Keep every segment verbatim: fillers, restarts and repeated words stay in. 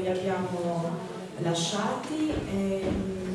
vi abbiamo lasciati. Ehm,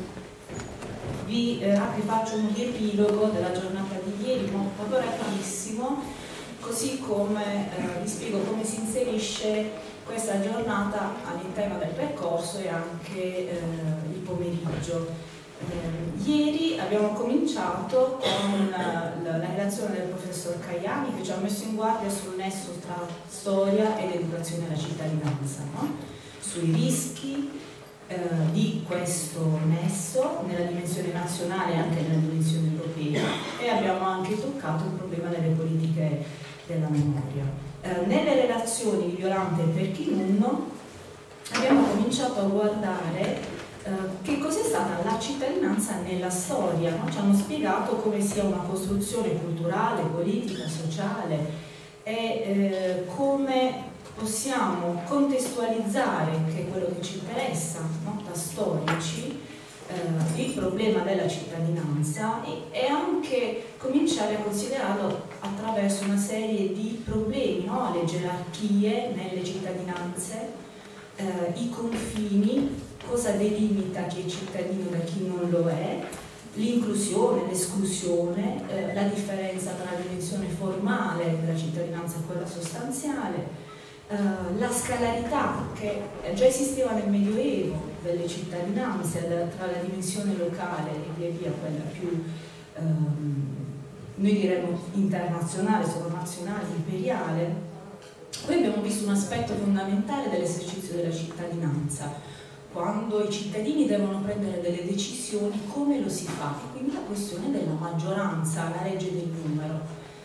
vi eh, faccio un riepilogo della giornata di ieri, molto rapidissimo, così come eh, vi spiego come si inserisce questa giornata all'interno del percorso e anche eh, il pomeriggio. Eh, ieri abbiamo cominciato con la, la relazione del professor Caiani, che ci ha messo in guardia sul nesso tra storia ed educazione alla cittadinanza, no? Sui rischi eh, di questo nesso nella dimensione nazionale e anche nella dimensione europea, e abbiamo anche toccato il problema delle politiche della memoria. Eh, nelle relazioni di Violante e Perchinunno abbiamo cominciato a guardare che cos'è stata la cittadinanza nella storia, no? Ci hanno spiegato come sia una costruzione culturale, politica, sociale e eh, come possiamo contestualizzare, che è quello che ci interessa, no? Da storici, eh, il problema della cittadinanza e, e anche cominciare a considerarlo attraverso una serie di problemi, no? Le gerarchie nelle cittadinanze, eh, i confini, cosa delimita chi è cittadino da chi non lo è, l'inclusione, l'esclusione, eh, la differenza tra la dimensione formale della cittadinanza e quella sostanziale, eh, la scalarità che già esisteva nel Medioevo delle cittadinanze tra la dimensione locale e via via quella più, ehm, noi diremmo internazionale, sovranazionale, imperiale. Poi abbiamo visto un aspetto fondamentale dell'esercizio della cittadinanza. Quando i cittadini devono prendere delle decisioni, come lo si fa? E quindi la questione della maggioranza, la legge del numero.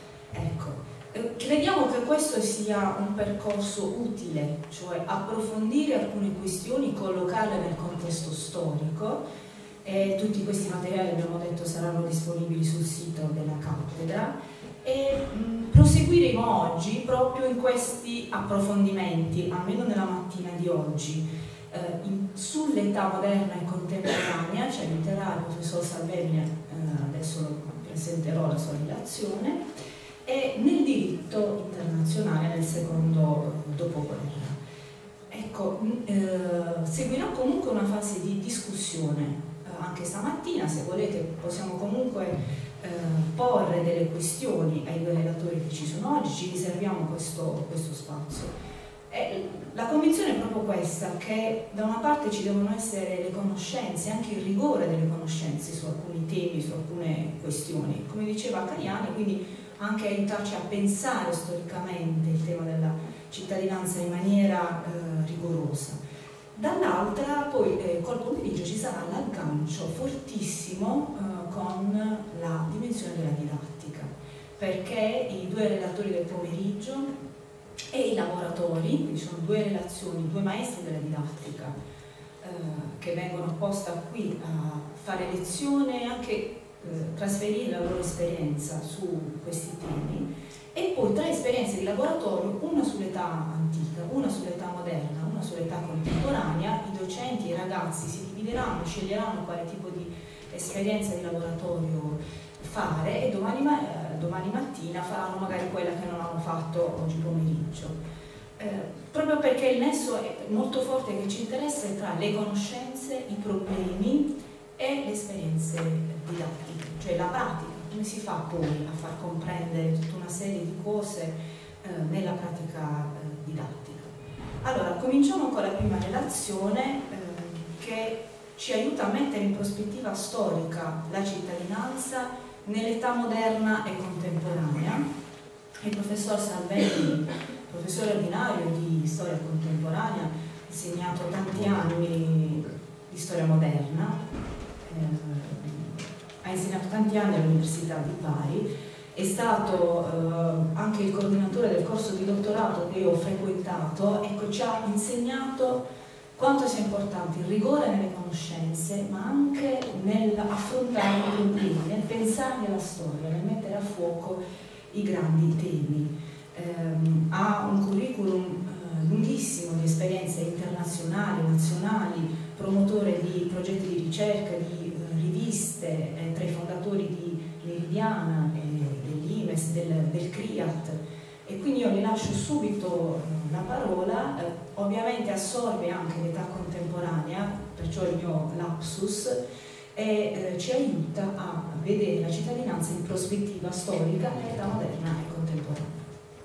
Ecco, crediamo che questo sia un percorso utile, cioè approfondire alcune questioni, collocarle nel contesto storico, e tutti questi materiali, abbiamo detto, saranno disponibili sul sito della cattedra, e mh, proseguiremo oggi proprio in questi approfondimenti, almeno nella mattina di oggi. Uh, sull'età moderna e contemporanea ci aiuterà il professor Salvemini, uh, adesso presenterò la sua relazione, e nel diritto internazionale nel secondo dopoguerra. Ecco, uh, seguirà comunque una fase di discussione, uh, anche stamattina, se volete possiamo comunque uh, porre delle questioni ai due relatori che ci sono oggi, ci riserviamo questo, questo spazio. E la convinzione è proprio questa, che da una parte ci devono essere le conoscenze, anche il rigore delle conoscenze su alcuni temi, su alcune questioni, come diceva Caiani, quindi anche aiutarci a pensare storicamente il tema della cittadinanza in maniera eh, rigorosa. Dall'altra poi eh, col pomeriggio ci sarà l'aggancio fortissimo eh, con la dimensione della didattica, perché i due relatori del pomeriggio e i lavoratori, quindi sono due relazioni, due maestri della didattica eh, che vengono apposta qui a fare lezione e anche eh, trasferire la loro esperienza su questi temi, e poi tre esperienze di laboratorio, una sull'età antica, una sull'età moderna, una sull'età contemporanea. I docenti e i ragazzi si divideranno, sceglieranno quale tipo di esperienza di laboratorio fare, e domani, eh, domani mattina faranno magari quella che non hanno fatto oggi pomeriggio, eh, proprio perché il nesso è molto forte che ci interessa è tra le conoscenze, i problemi e le esperienze didattiche, cioè la pratica, come si fa poi a far comprendere tutta una serie di cose eh, nella pratica eh, didattica. Allora, cominciamo con la prima relazione eh, che ci aiuta a mettere in prospettiva storica la cittadinanza nell'età moderna e contemporanea. Il professor Salvemini, professore ordinario di storia contemporanea, ha insegnato tanti anni di storia moderna, eh, ha insegnato tanti anni all'Università di Bari, è stato eh, anche il coordinatore del corso di dottorato che io ho frequentato. Ecco, ci ha insegnato quanto sia importante il rigore nelle conoscenze, ma anche nell'affrontare i problemi, nel pensare alla storia, nel mettere a fuoco i grandi temi. Eh, ha un curriculum eh, lunghissimo di esperienze internazionali, nazionali, promotore di progetti di ricerca, di eh, riviste, eh, tra i fondatori di Meridiana, eh, dell'I M E S, del, del CRIAT, e quindi io le lascio subito la parola, eh, ovviamente assorbe anche l'età contemporanea, perciò il mio lapsus, e eh, ci aiuta a vedere la cittadinanza in prospettiva storica nell'età moderna e contemporanea.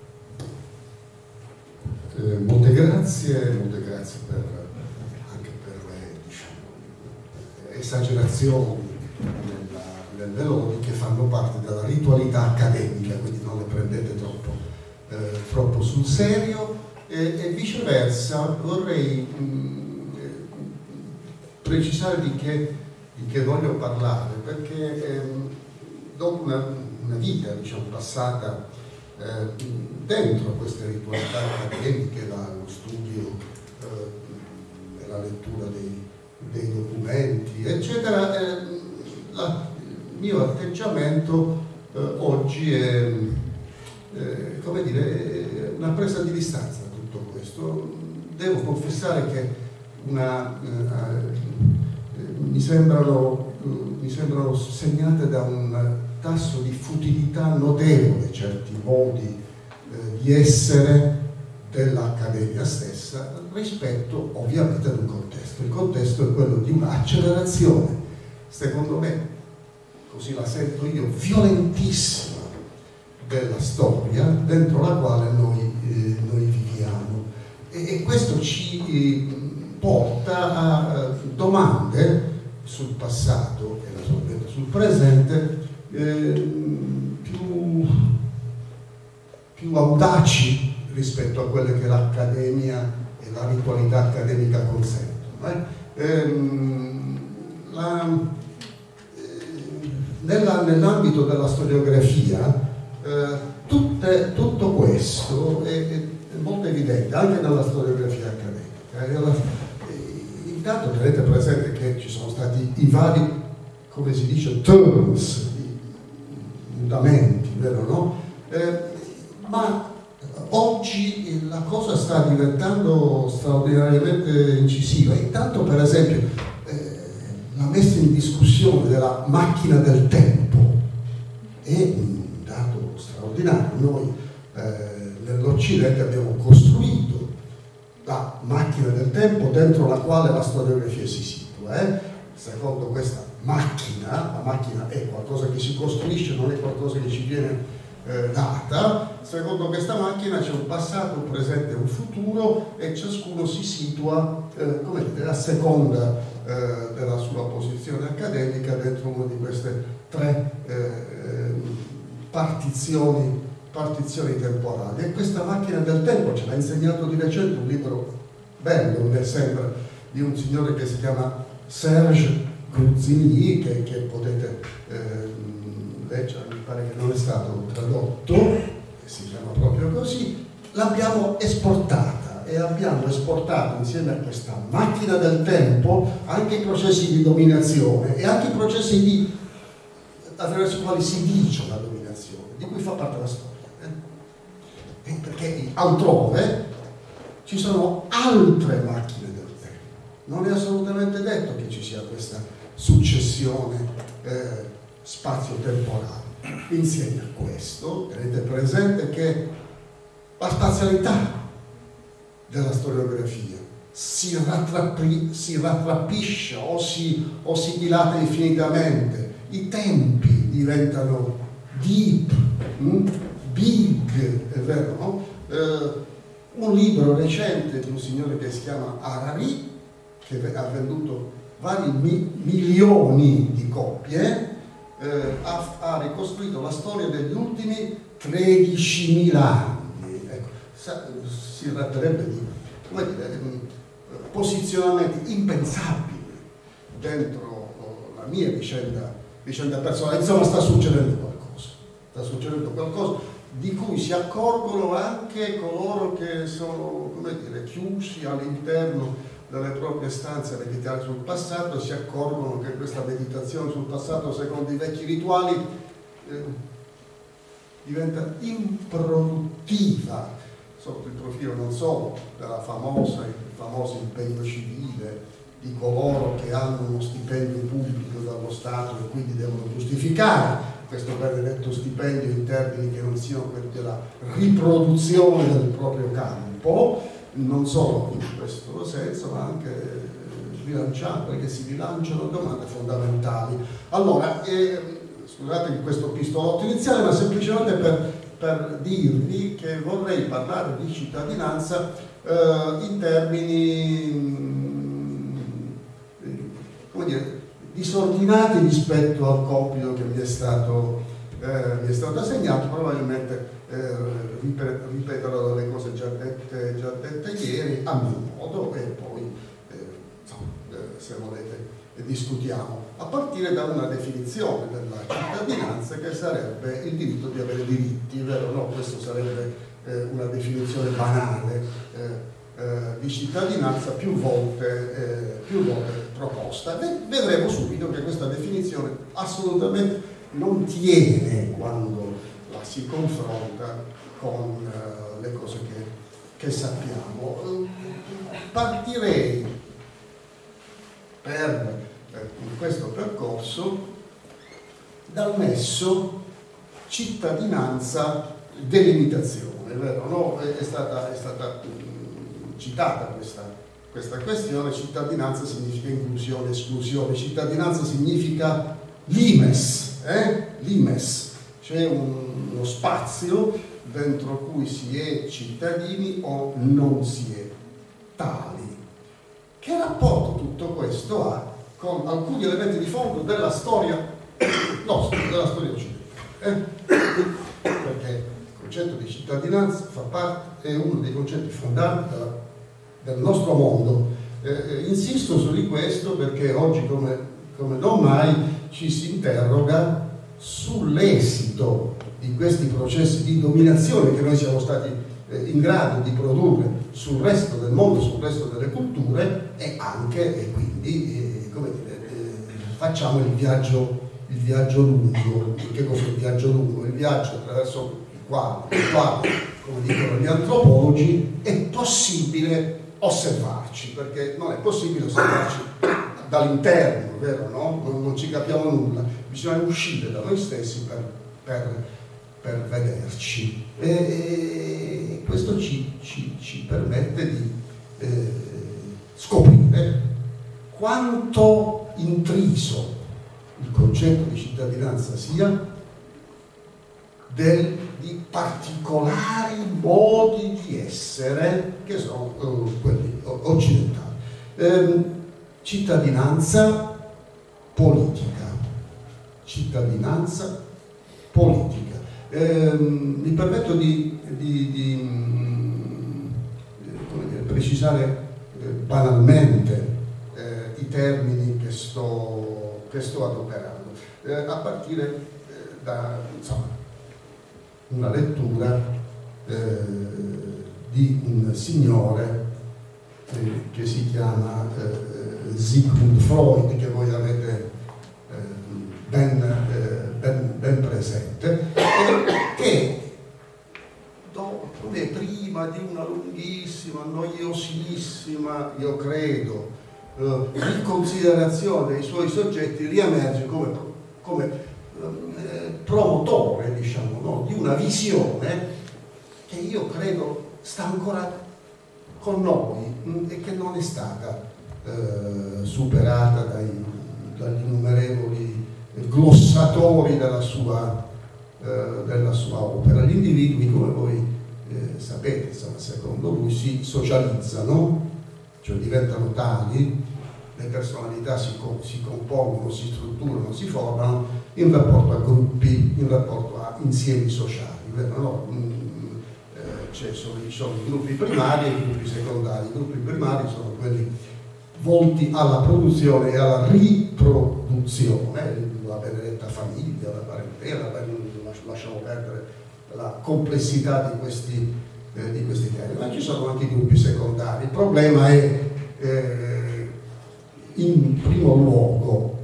Eh, molte grazie, molte grazie per, anche per le, diciamo, esagerazioni nelle lodi che fanno parte della ritualità accademica, quindi non le prendete troppo, eh, troppo sul serio, e, e viceversa vorrei mh, precisare di che, di che voglio parlare, perché ehm, dopo una, una vita, diciamo, passata eh, dentro queste ritualità accademiche, la, lo studio eh, e la lettura dei, dei documenti, eccetera, eh, la, il mio atteggiamento eh, oggi è, eh, come dire, una presa di distanza da tutto questo. Devo confessare che una, eh, mi, sembrano, mi sembrano segnate da un tasso di futilità notevole certi modi eh, di essere dell'Accademia stessa rispetto ovviamente ad un contesto. Il contesto è quello di un'accelerazione, secondo me, così la sento io, violentissima della storia dentro la quale noi, eh, noi viviamo, e, e questo ci eh, porta a eh, domande sul passato e naturalmente sul presente eh, più, più audaci rispetto a quelle che l'Accademia e la ritualità accademica consentono. Eh? Ehm, la, Nell'ambito della storiografia eh, tutte, tutto questo è, è molto evidente anche nella storiografia accademica. Eh, intanto tenete presente che ci sono stati i vari, come si dice, turns, mutamenti, vero, no? Eh, ma oggi la cosa sta diventando straordinariamente incisiva. Intanto, per esempio, la messa in discussione della macchina del tempo è un dato straordinario. Noi eh, nell'Occidente abbiamo costruito la macchina del tempo dentro la quale la storiografia si situa. Eh? Secondo questa macchina, la macchina è qualcosa che si costruisce, non è qualcosa che ci viene eh, data. Secondo questa macchina c'è un passato, un presente e un futuro, e ciascuno si situa eh, come dire, a seconda della sua posizione accademica dentro una di queste tre eh, partizioni, partizioni temporali. E questa macchina del tempo ce l'ha insegnato di recente un libro bello, mi sembra, di un signore che si chiama Serge Gruzini, che, che potete eh, leggere, mi pare che non è stato tradotto, si chiama proprio così. L'abbiamo esportata e abbiamo esportato insieme a questa macchina del tempo anche i processi di dominazione e anche i processi di, attraverso i quali si dice la dominazione, di cui fa parte la storia. Eh? Perché altrove ci sono altre macchine del tempo. Non è assolutamente detto che ci sia questa successione eh, spazio-temporale. Insieme a questo tenete presente che la spazialità della storiografia si, rattrappi, si rattrappisce o si, o si dilata infinitamente, i tempi diventano deep, mm? big, è vero, no? Eh, un libro recente di un signore che si chiama Harari, che ha venduto vari mi, milioni di copie, eh, ha, ha ricostruito la storia degli ultimi tredicimila anni. Ecco, sa, si tratterebbe di, come dire, posizionamenti impensabili dentro la mia vicenda, vicenda personale. Insomma, sta succedendo qualcosa, sta succedendo qualcosa di cui si accorgono anche coloro che sono, come dire, chiusi all'interno delle proprie stanze a meditare sul passato, e si accorgono che questa meditazione sul passato, secondo i vecchi rituali, eh, diventa improduttiva sotto il profilo non solo della famosa, il famoso impegno civile di coloro che hanno uno stipendio pubblico dallo Stato e quindi devono giustificare questo benedetto stipendio in termini che non siano quelli della riproduzione del proprio campo, sviluppo, non solo in questo senso, ma anche rilanciando, perché si rilanciano domande fondamentali. Allora, eh, scusate questo pistolotto iniziale, ma semplicemente per, per dirvi che vorrei parlare di cittadinanza eh, in termini mh, come dire, disordinati rispetto al compito che mi è stato, eh, mi è stato assegnato. Probabilmente eh, ripeterò le cose già dette, già dette ieri a mio modo, e poi se volete discutiamo, a partire da una definizione della cittadinanza che sarebbe il diritto di avere diritti, vero? No, questo sarebbe eh, una definizione banale eh, eh, di cittadinanza più volte, eh, più volte proposta. E vedremo subito che questa definizione assolutamente non tiene quando la si confronta con eh, le cose che, che sappiamo. Partirei per eh, questo percorso dal nesso cittadinanza delimitazione, vero? No? È stata, è stata mh, citata questa, questa questione. Cittadinanza significa inclusione, esclusione, cittadinanza significa limes, eh? limes, c'è un, uno spazio dentro cui si è cittadini o non si è tali. Che rapporto tutto questo ha con alcuni elementi di fondo della storia nostra, della storia occidentale? Eh? Perché il concetto di cittadinanza fa parte, è uno dei concetti fondanti della, del nostro mondo. Eh, insisto su di questo perché oggi, come, come non mai, ci si interroga sull'esito di questi processi di dominazione che noi siamo stati in grado di produrre sul resto del mondo, sul resto delle culture, e anche, e quindi, eh, come dire, eh, facciamo il viaggio, il viaggio lungo. Che cos'è il viaggio lungo? Il viaggio attraverso il quale, il quale, come dicono gli antropologi, è possibile osservarci, perché non è possibile osservarci dall'interno, vero? No? Non, non ci capiamo nulla, bisogna uscire da noi stessi per, per per vederci, e, e questo ci, ci, ci permette di eh, scoprire quanto intriso il concetto di cittadinanza sia del, di particolari modi di essere che sono uh, quelli occidentali. Eh, cittadinanza politica, cittadinanza politica. Eh, mi permetto di, di, di come dire, precisare eh, banalmente eh, i termini che sto, che sto adoperando, eh, a partire eh, da insomma, una lettura eh, di un signore eh, che si chiama eh, Sigmund Freud, che voi avete eh, ben, eh, ben, ben presente, che dopo, prima di una lunghissima, noiosissima, io credo, eh, riconsiderazione dei suoi soggetti, riemerge come, come eh, promotore, diciamo, no, di una visione che io credo sta ancora con noi mh, e che non è stata eh, superata dai, dagli innumerevoli glossatori della sua, eh, della sua opera. Gli individui, come voi eh, sapete, insomma, secondo lui, si socializzano, cioè diventano tali, le personalità si, co si compongono, si strutturano, si formano in rapporto a gruppi, in rapporto a insiemi sociali, vero? No? Mm, eh, cioè sono, sono i gruppi primari e i gruppi secondari. I gruppi primari sono quelli volti alla produzione e alla riproduzione, la benedetta famiglia, la parentela, lasciamo perdere la complessità di questi, eh, di questi temi, ma ci sono anche i gruppi secondari. Il problema è eh, in primo luogo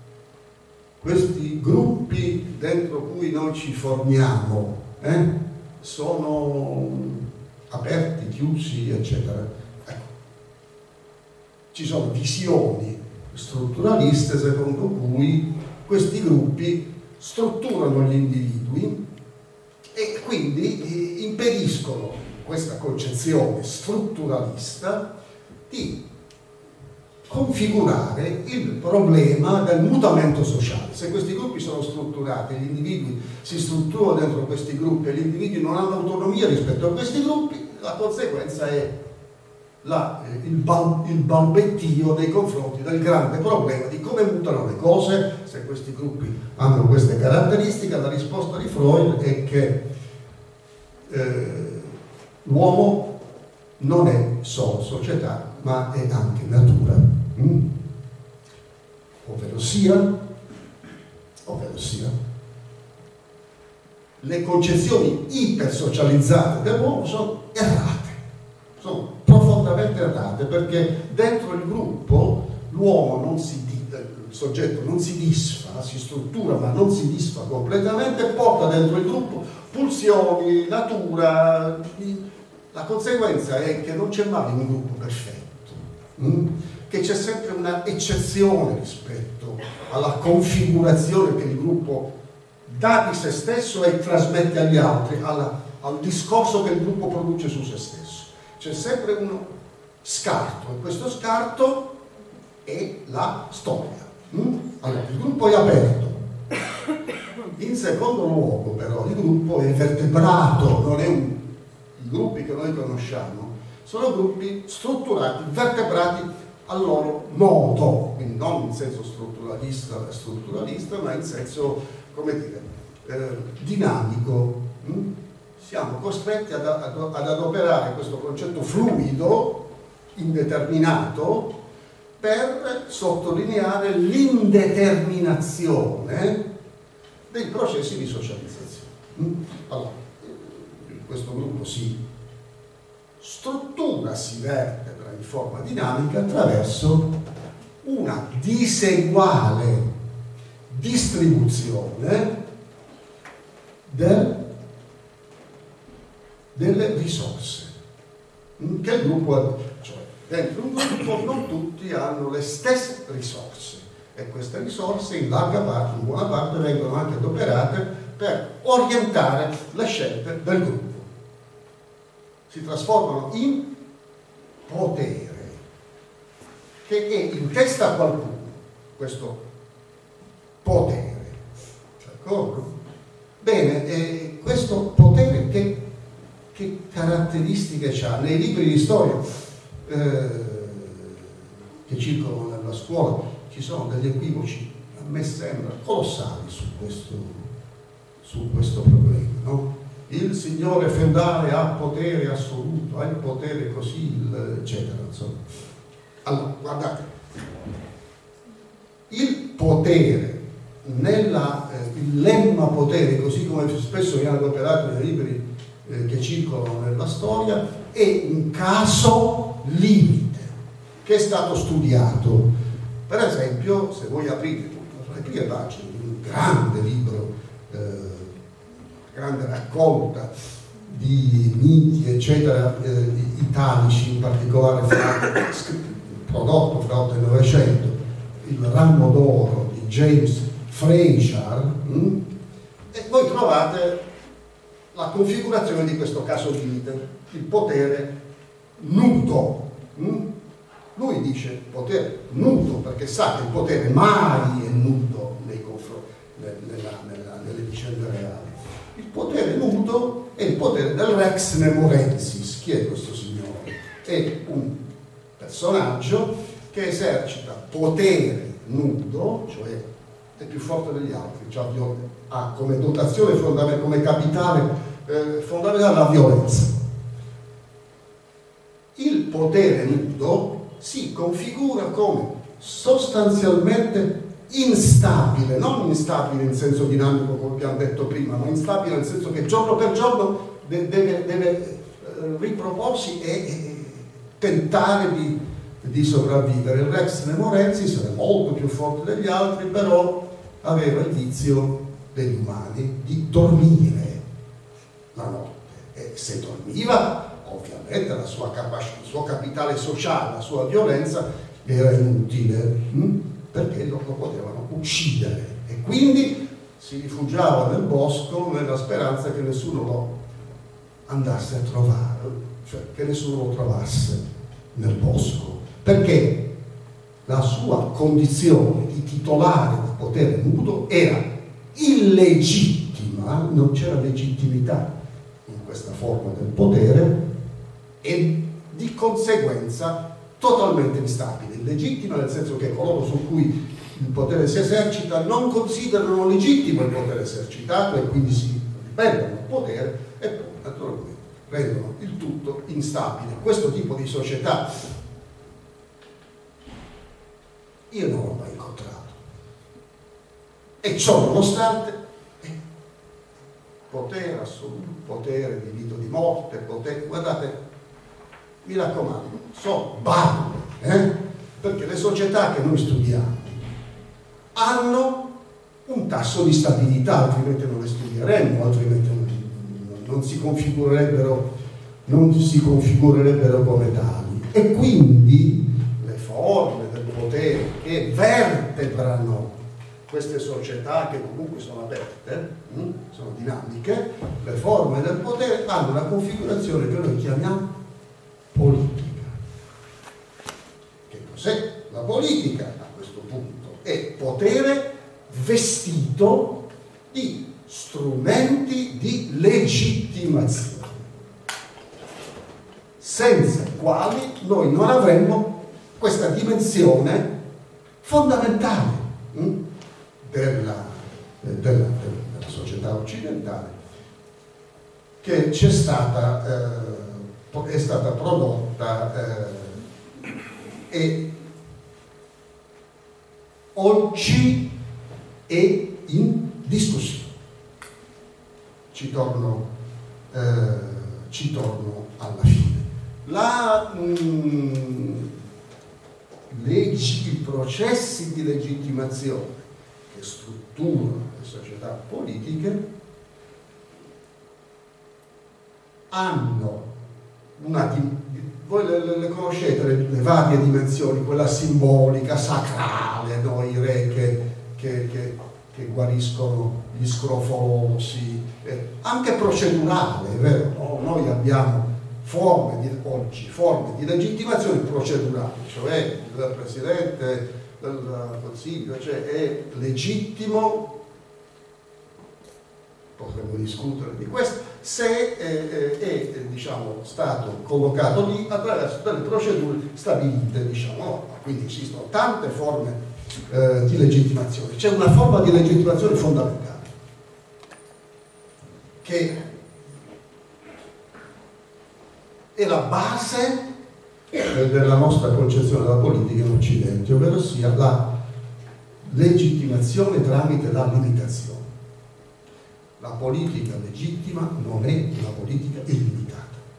questi gruppi dentro cui noi ci formiamo eh, sono aperti, chiusi, eccetera. Ecco. Ci sono visioni strutturaliste secondo cui questi gruppi strutturano gli individui e quindi impediscono questa concezione strutturalista di configurare il problema del mutamento sociale. Se questi gruppi sono strutturati, gli individui si strutturano dentro questi gruppi e gli individui non hanno autonomia rispetto a questi gruppi, la conseguenza è la, il, bal, il balbettio nei confronti del grande problema di come mutano le cose. Se questi gruppi hanno queste caratteristiche, la risposta di Freud è che eh, l'uomo non è solo società, ma è anche natura. Mm. Ovvero sia, ovvero sia, le concezioni ipersocializzate dell'uomo sono errate, sono profondamente errate, perché dentro il gruppo l'uomo non si il soggetto non si disfa, si struttura ma non si disfa completamente, porta dentro il gruppo pulsioni, natura. La conseguenza è che non c'è mai un gruppo perfetto, mm? che c'è sempre una eccezione rispetto alla configurazione che il gruppo dà di se stesso e trasmette agli altri, alla, al discorso che il gruppo produce su se stesso. C'è sempre uno scarto, e questo scarto è la storia. Mm? Allora, il gruppo è aperto. In secondo luogo, però, il gruppo è vertebrato, non è un... I gruppi che noi conosciamo sono gruppi strutturati, vertebrati al loro modo, quindi non in senso strutturalista, strutturalista ma in senso, come dire, eh, dinamico. Mm? Siamo costretti ad, ad, ad adoperare questo concetto fluido, indeterminato, per sottolineare l'indeterminazione dei processi di socializzazione. Mm? Allora, questo gruppo si struttura, si vertebra in forma dinamica attraverso una diseguale distribuzione del, delle risorse che il gruppo ha. Cioè, dentro un gruppo non tutti hanno le stesse risorse e queste risorse in larga parte, in buona parte, vengono anche adoperate per orientare le scelte del gruppo. Si trasformano in potere che è in testa a qualcuno, questo potere, d'accordo? Bene, eh, questo potere che, che caratteristiche ha? Nei libri di storia eh, che circolano nella scuola ci sono degli equivoci, a me sembra, colossali su questo, su questo problema, no? Il signore feudale ha potere assoluto, ha il potere così, eccetera, insomma. Allora, guardate, il potere, nella, eh, il lemma potere, così come spesso viene adoperato nei libri eh, che circolano nella storia, è un caso limite che è stato studiato. Per esempio, se voi aprite le prime pagine di un grande libro, eh, grande raccolta di miti, eccetera, eh, italici, in particolare fra, prodotto fra il Novecento, il Ramo d'Oro di James Fraser, mh? e voi trovate la configurazione di questo caso limite, il potere nudo. Mh? Lui dice potere nudo perché sa che il potere mai è nudo nei confronti, nella, nella, nelle vicende reali. Il potere nudo è il potere del Rex Nemorensis. Chi è questo signore? È un personaggio che esercita potere nudo, cioè è più forte degli altri, cioè ha come dotazione fondamentale, come capitale eh, fondamentale la violenza. Il potere nudo si configura come sostanzialmente instabile, non instabile in senso dinamico come abbiamo detto prima, ma instabile nel senso che giorno per giorno de deve, deve eh, riproporsi e, e tentare di, di sopravvivere. Il Rex Nemorensis era molto più forte degli altri, però aveva il vizio degli umani di dormire la notte, e se dormiva ovviamente la sua capacità, il suo capitale sociale, la sua violenza era inutile, hm? perché lo potevano uccidere, e quindi si rifugiava nel bosco nella speranza che nessuno lo andasse a trovare, cioè che nessuno lo trovasse nel bosco, perché la sua condizione di titolare di potere nudo era illegittima, non c'era legittimità in questa forma del potere e di conseguenza totalmente instabile. Illegittima nel senso che coloro su cui il potere si esercita non considerano legittimo il potere esercitato e quindi si ribellano al potere e poi naturalmente rendono il tutto instabile. Questo tipo di società io non l'ho mai incontrato, e ciò nonostante eh, potere assoluto, potere di vita o di morte, potere, guardate, mi raccomando, sono balle, eh? Perché le società che noi studiamo hanno un tasso di stabilità, altrimenti non le studieremmo, altrimenti non, non si configurerebbero, non si configurerebbero come tali. E quindi le forme del potere che vertebrano queste società, che comunque sono aperte, hm, sono dinamiche, le forme del potere hanno una configurazione che noi chiamiamo politica. Che cos'è la politica a questo punto? È potere vestito di strumenti di legittimazione, senza i quali noi non avremmo questa dimensione fondamentale hm, della, della, della società occidentale, che c'è stata, eh, è stata prodotta eh, e oggi è in discussione. Ci torno, eh, ci torno alla fine. La, mh, leggi, i processi di legittimazione che strutturano le società politiche hanno una, voi le, le conoscete le, le varie dimensioni, quella simbolica, sacrale, no? I re che, che, che, che guariscono gli scrofolosi, eh, anche procedurale, è vero? No? Noi abbiamo forme di, oggi, forme di legittimazione procedurale, cioè il Presidente del Consiglio, cioè è legittimo, potremmo discutere di questo, se eh, è diciamo, stato collocato lì attraverso delle procedure stabilite, diciamo, no? Quindi esistono tante forme eh, di legittimazione. C'è una forma di legittimazione fondamentale che è la base della nostra concezione della politica in Occidente, ovvero sia la legittimazione tramite la limitazione. La politica legittima non è una politica illimitata.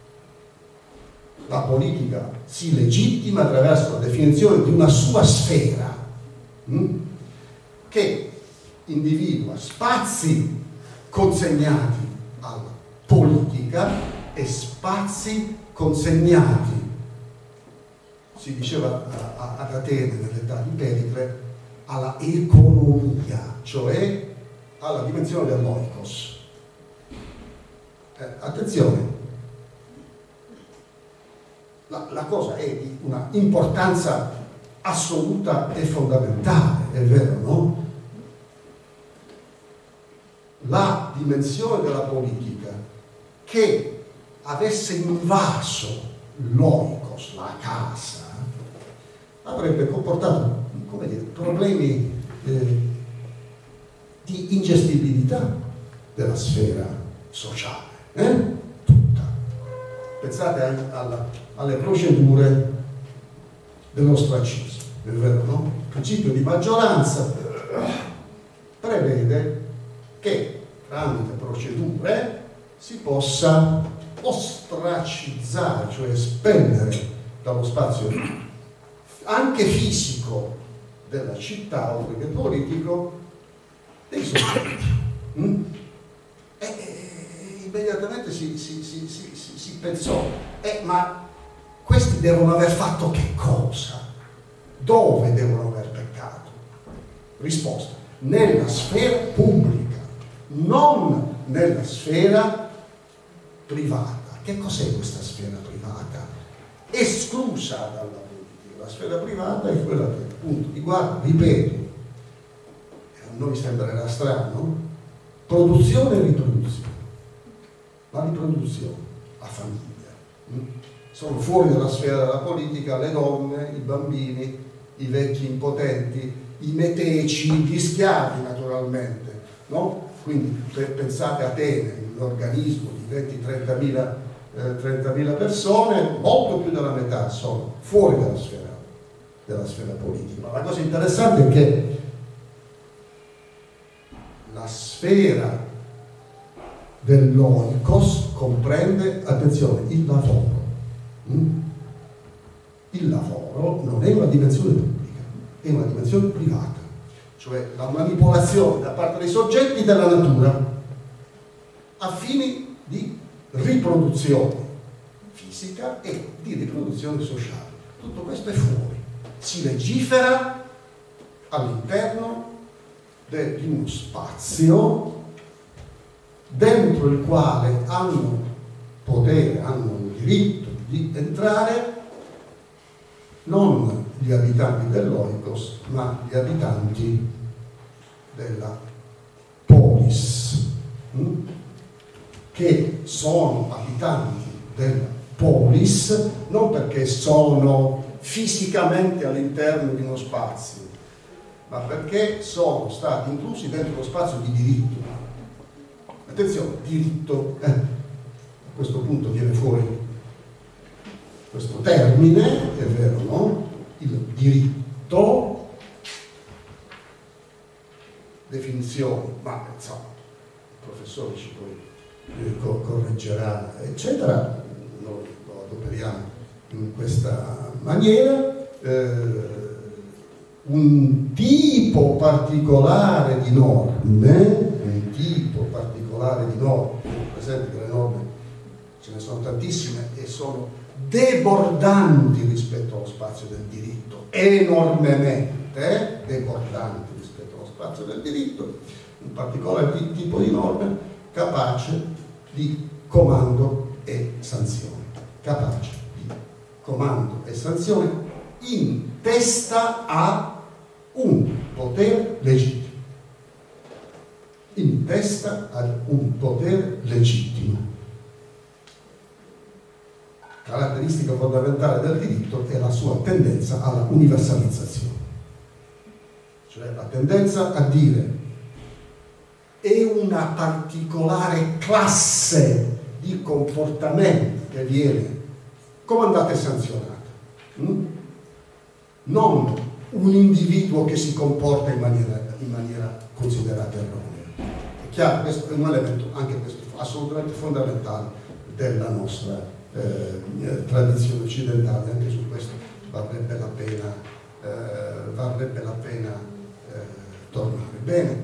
La politica si legittima attraverso la definizione di una sua sfera hm, che individua spazi consegnati alla politica e spazi consegnati, si diceva ad Atene nell'età di Pericle, alla economia, cioè alla dimensione dell'oikos. Eh, attenzione, la, la cosa è di una importanza assoluta e fondamentale, è vero, no? La dimensione della politica che avesse invaso l'oikos, la casa, avrebbe comportato, come dire, problemi eh, di ingestibilità della sfera sociale, eh? Tutta. Pensate alla, alle procedure dell'ostracismo, è vero, no? Il principio di maggioranza prevede che tramite procedure si possa ostracizzare, cioè espellere dallo spazio anche fisico della città, oltre che politico, dei soggetti. Mm? E, e immediatamente si, si, si, si, si, si pensò, eh, ma questi devono aver fatto che cosa? Dove devono aver peccato? Risposta: nella sfera pubblica, non nella sfera privata. Che cos'è questa sfera privata? Esclusa dalla politica. La sfera privata è quella che appunto riguarda, ripeto, a noi sembrerà strano, produzione e riproduzione. La riproduzione, la famiglia. Sono fuori dalla sfera della politica le donne, i bambini, i vecchi impotenti, i meteci, gli schiavi naturalmente, no? Quindi pensate a Atene, un organismo di venti trentamila eh, persone, molto più della metà sono fuori dalla sfera, della sfera politica. Ma la cosa interessante è che la sfera dell'oikos comprende, attenzione, il lavoro. Mm? Il lavoro non è una dimensione pubblica, è una dimensione privata, cioè la manipolazione da parte dei soggetti della natura a fini di riproduzione fisica e di riproduzione sociale. Tutto questo è fuori. Si legifera all'interno di uno spazio dentro il quale hanno potere, hanno il diritto di entrare non gli abitanti dell'oikos, ma gli abitanti della polis, hm? che sono abitanti della polis non perché sono fisicamente all'interno di uno spazio, ma perché sono stati inclusi dentro lo spazio di diritto. Attenzione, diritto, eh, a questo punto viene fuori questo termine, è vero, no? Il diritto, definizione, ma insomma, il professore ci poi correggerà, eccetera, noi lo adoperiamo in questa maniera. Eh, un tipo particolare di norme, un tipo particolare di norme, presente che le norme ce ne sono tantissime e sono debordanti rispetto allo spazio del diritto, enormemente debordanti rispetto allo spazio del diritto, un particolare tipo di norme capace di comando e sanzione, capace di comando e sanzione in testa a un potere legittimo, in testa a un potere legittimo. Caratteristica fondamentale del diritto è la sua tendenza alla universalizzazione, cioè la tendenza a dire è una particolare classe di comportamento che viene comandata e sanzionata, hm? non un individuo che si comporta in maniera, in maniera considerata erronea. È chiaro, questo è un elemento, anche questo, assolutamente fondamentale della nostra Eh, tradizione occidentale. Anche su questo varrebbe la pena eh, varrebbe la pena eh, tornare. Bene,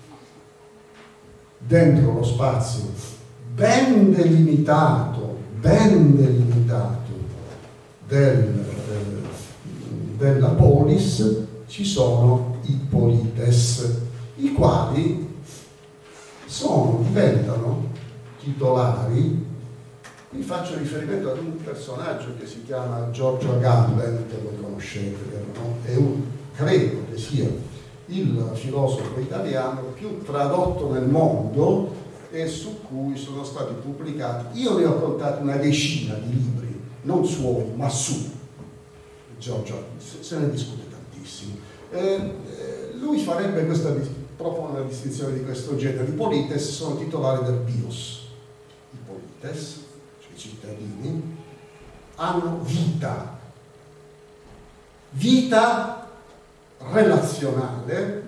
dentro lo spazio ben delimitato ben delimitato del, eh, della polis ci sono i polites, i quali sono, diventano titolari. Qui faccio riferimento ad un personaggio che si chiama Giorgio Agamben, che lo conoscete, no? È un, credo che sia il filosofo italiano più tradotto nel mondo e su cui sono stati pubblicati, io ne ho contati una decina di libri, non suoi, ma su Giorgio, se ne discute tantissimo. Eh, lui farebbe questa, propone una distinzione di questo genere. I polites sono titolari del bios, i polites, cittadini, hanno vita, vita relazionale,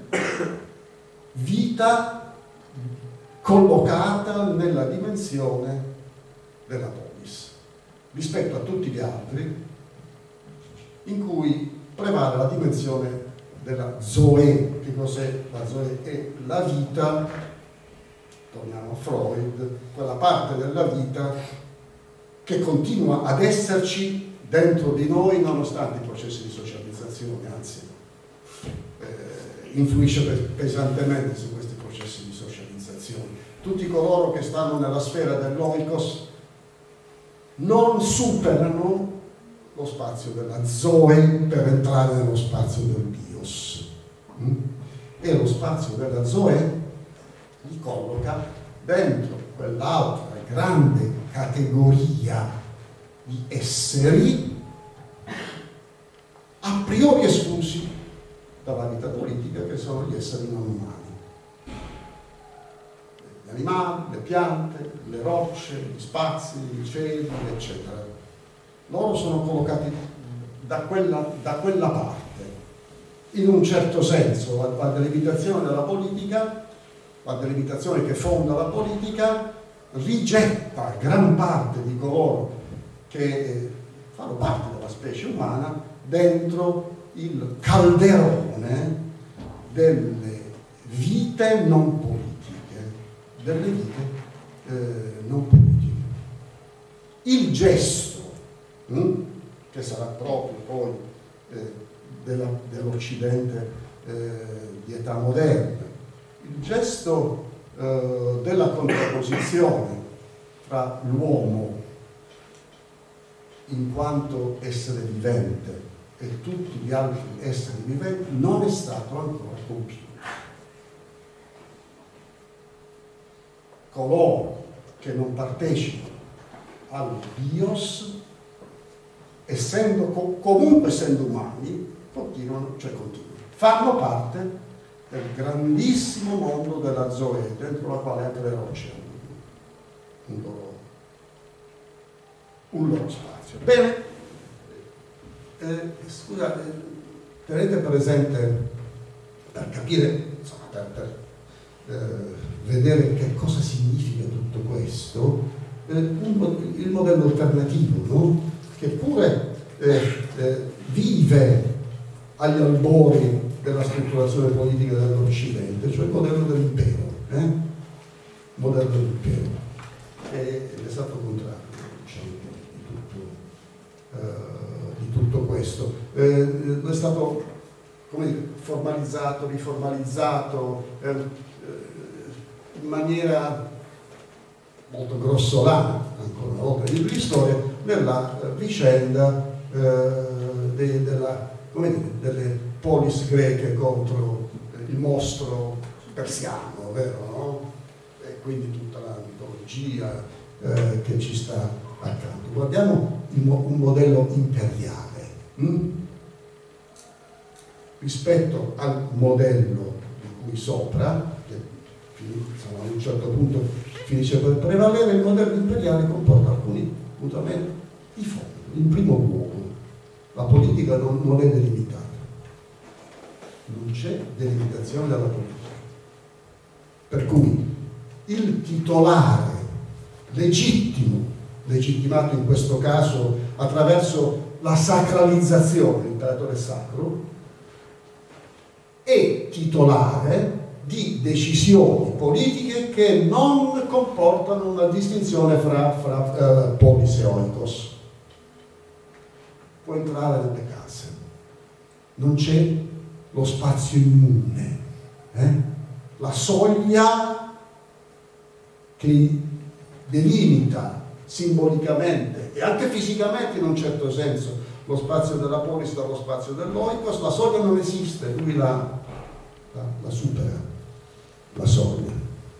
vita collocata nella dimensione della polis, rispetto a tutti gli altri, in cui prevale la dimensione della zoe. Che cos'è la zoe? È la vita, torniamo a Freud, quella parte della vita che continua ad esserci dentro di noi nonostante i processi di socializzazione, anzi eh, influisce pesantemente su questi processi di socializzazione. Tutti coloro che stanno nella sfera dell'oikos non superano lo spazio della Zoe per entrare nello spazio del Bios. Mm? E lo spazio della Zoe li colloca dentro quell'altra grande categoria di esseri a priori esclusi dalla vita politica, che sono gli esseri non umani. Gli animali, le piante, le rocce, gli spazi, i cieli, eccetera. Loro sono collocati da quella, da quella parte. In un certo senso la, la delimitazione della politica, la delimitazione che fonda la politica, rigetta gran parte di coloro che fanno parte della specie umana dentro il calderone delle vite non politiche, delle vite eh, non politiche. Il gesto, hm, che sarà proprio poi eh, dell'Occidente eh, di età moderna, il gesto eh, della contrapposizione tra l'uomo in quanto essere vivente e tutti gli altri esseri viventi non è stato ancora compiuto. Coloro che non partecipano al bios, essendo comunque essendo umani, continuano, cioè continuano, fanno parte del grandissimo mondo della Zoe, dentro la quale anche le rocce hanno un loro, un loro spazio. Bene, eh, scusate, tenete presente, per capire, insomma, per, per eh, vedere che cosa significa tutto questo, eh, un, il modello alternativo, no? Che pure eh, eh, vive agli albori della strutturazione politica dell'Occidente, cioè il modello dell'impero, eh? il modello dell'impero, ed è stato il contrario, diciamo, di tutto, uh, di tutto questo. Eh, è stato, come dire, formalizzato, riformalizzato, eh, in maniera molto grossolana, ancora una volta di storia, nella vicenda eh, de, della, come dire, delle polis greche contro il mostro persiano, vero? No? E quindi tutta la mitologia eh, che ci sta accanto. Guardiamo il, un modello imperiale hm? rispetto al modello di cui sopra, che insomma, a un certo punto finisce per prevalere. Il modello imperiale comporta alcuni mutamenti di fondo. In primo luogo, la politica non, non è delimitata. Non c'è delimitazione della politica. Per cui il titolare legittimo, legittimato in questo caso attraverso la sacralizzazione, l'imperatore sacro, è titolare di decisioni politiche che non comportano una distinzione fra, fra uh, polis e oikos. Può entrare nelle case, non c'è lo spazio immune, eh? la soglia che delimita simbolicamente e anche fisicamente in un certo senso lo spazio della polis dallo spazio dell'oikos. La soglia non esiste, lui la, la, la supera, la soglia.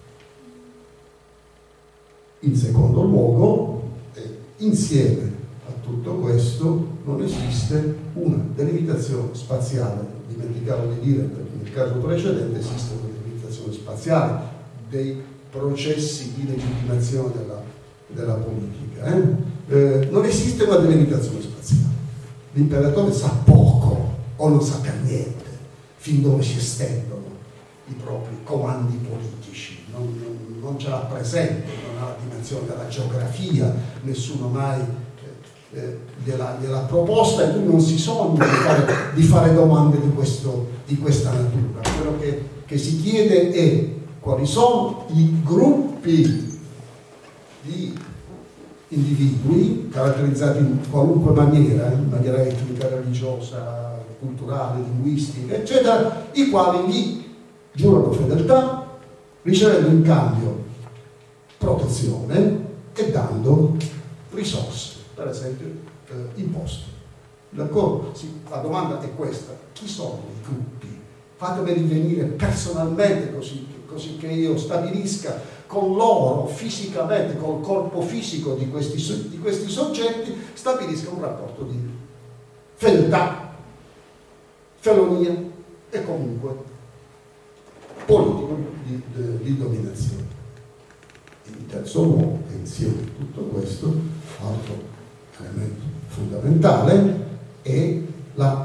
In secondo luogo, eh, insieme a tutto questo non esiste una delimitazione spaziale. Dimenticavo di dire, perché nel caso precedente esiste una delimitazione spaziale dei processi di legittimazione della, della politica. Eh? Eh, non esiste una delimitazione spaziale. L'imperatore sa poco o non sa per niente fin dove si estendono i propri comandi politici, non, non, non ce l'ha presente, non ha la dimensione della geografia, nessuno mai eh, gliela, gliela proposta e lui non si sogna di fare, di fare domande di, questo, di questa natura. Quello che, che si chiede è quali sono i gruppi di individui caratterizzati in qualunque maniera, in maniera etnica, religiosa, culturale, linguistica, eccetera, i quali gli giurano fedeltà, ricevendo in cambio protezione e dando risorse. per esempio eh, imposti. D'accordo? Sì, la domanda è questa: chi sono i gruppi? Fatemeli venire personalmente, così, così che io stabilisca con loro, fisicamente, col corpo fisico di questi, di questi soggetti, stabilisca un rapporto di fedeltà, felonia e comunque politico di, di, di dominazione. In terzo luogo, insieme a tutto questo, altro elemento fondamentale è la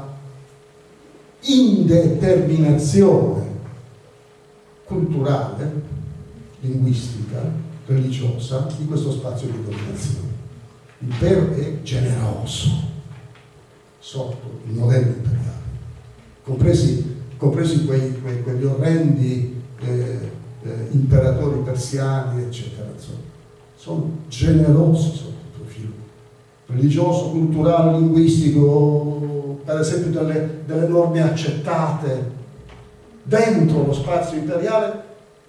indeterminazione culturale, linguistica, religiosa di questo spazio di dominazione. L'impero è generoso sotto il modello imperiale, compresi, compresi quei, quei, quegli orrendi eh, eh, imperatori persiani, eccetera. Insomma, sono generosi sotto il profilo religioso, culturale, linguistico, per esempio delle, delle norme accettate dentro lo spazio imperiale,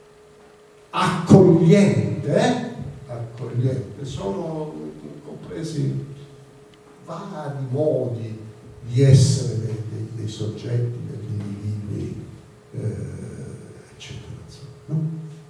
accogliente, eh? accogliente, sono compresi vari modi di essere dei, dei, dei soggetti, degli individui, eh, eccetera. No?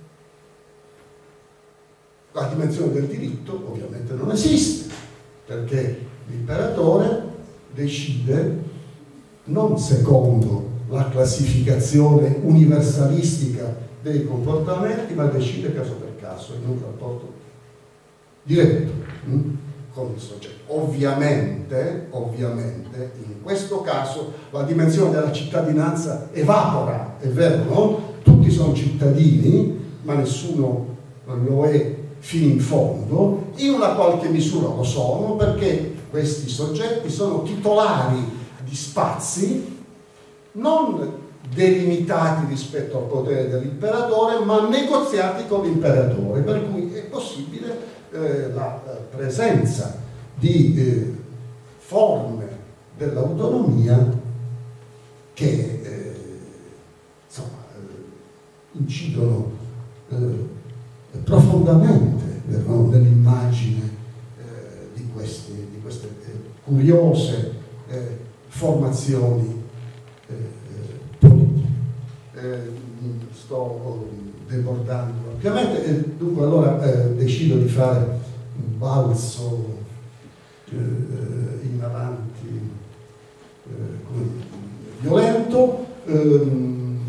La dimensione del diritto ovviamente non esiste, perché l'imperatore decide non secondo la classificazione universalistica dei comportamenti, ma decide caso per caso in un rapporto diretto hm, con il soggetto. Ovviamente, ovviamente, in questo caso la dimensione della cittadinanza evapora, è vero, no? Tutti sono cittadini, ma nessuno lo è fino in fondo. In una qualche misura lo sono, perché questi soggetti sono titolari di spazi non delimitati rispetto al potere dell'imperatore, ma negoziati con l'imperatore, per cui è possibile eh, la eh, presenza di eh, forme dell'autonomia che eh, insomma, eh, incidono eh, profondamente no, nell'immagine eh, di, questi, di queste eh, curiose eh, formazioni politiche. Eh, sto debordando ampiamente e dunque allora eh, decido di fare un balzo eh, in avanti eh, come, violento, ehm,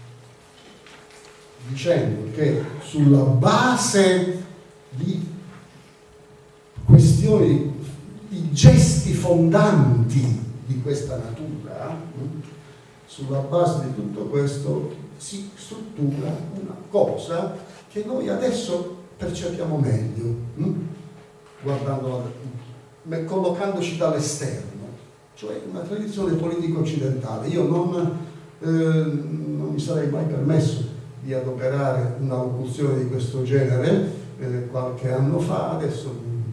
dicendo che sulla base di questioni, di gesti fondanti di questa natura, hm, sulla base di tutto questo si struttura una cosa che noi adesso percepiamo meglio, hm? guardandola, collocandoci dall'esterno, cioè una tradizione politica occidentale. Io non, eh, non mi sarei mai permesso di adoperare una locuzione di questo genere eh, qualche anno fa, adesso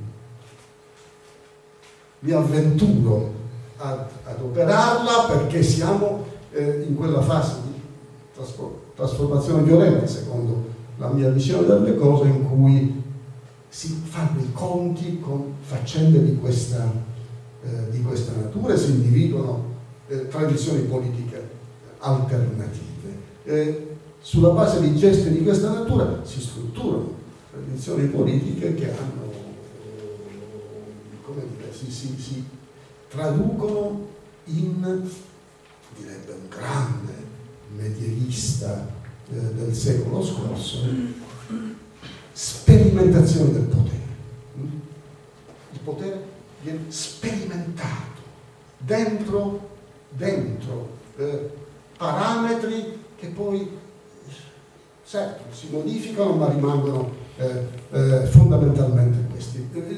mi avventuro ad, ad operarla perché siamo eh, in quella fase di trasformazione violenta, secondo la mia visione delle cose, in cui si fanno i conti con faccende di questa, eh, di questa natura e si individuano eh, tradizioni politiche alternative. Eh, sulla base di gesti di questa natura si strutturano tradizioni politiche che hanno, come dire, si, si, si traducono in, direbbe un grande medievista eh, del secolo scorso, sperimentazione del potere. Il potere viene sperimentato dentro, dentro eh, parametri che poi certo si modificano ma rimangono eh, eh, fondamentalmente questi. Eh,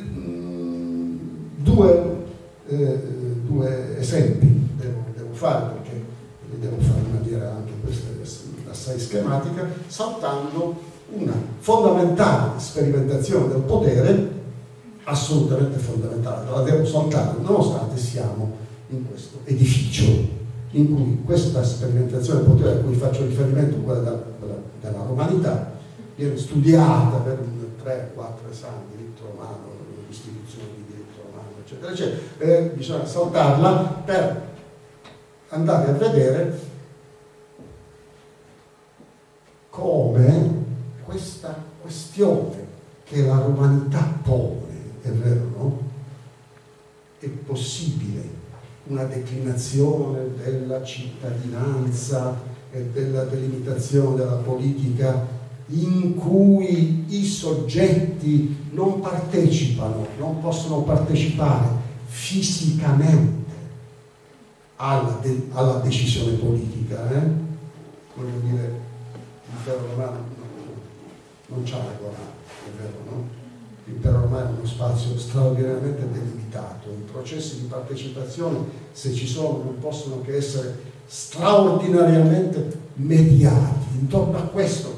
due, eh, due esempi devo, devo fare, perché li devo fare in maniera anche questa assai schematica, saltando una fondamentale sperimentazione del potere, assolutamente fondamentale, la devo saltare nonostante siamo in questo edificio in cui questa sperimentazione del potere a cui faccio riferimento, quella della, della, della romanità, viene studiata per tre quattro esami, diritto romano, istituzioni di diritto romano, eccetera, eccetera. Eh, bisogna saltarla per andare a vedere come questa questione che la romanità pone, è vero, no? È possibile una declinazione della cittadinanza e della delimitazione della politica in cui i soggetti non partecipano, non possono partecipare fisicamente alla, de alla decisione politica. Eh? Voglio dire, l'impero romano non c'ha la Corana, è vero, no? L'impero romano è uno spazio straordinariamente delimitato, i processi di partecipazione, se ci sono, non possono che essere straordinariamente mediati. Intorno a questo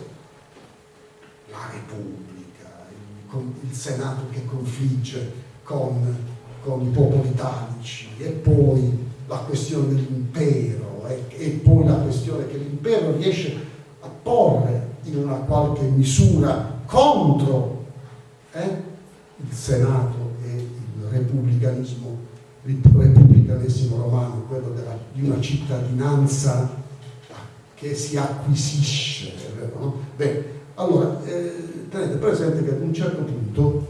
la Repubblica, il, il Senato che confligge con, con i popoli italici, e poi la questione dell'impero, e, e poi la questione che l'impero riesce a porre in una qualche misura contro eh, il Senato e il repubblicanismo, il repubblicanesimo romano, quello della, di una cittadinanza che si acquisisce, è vero, no? Bene, allora, eh, tenete presente che ad un certo punto,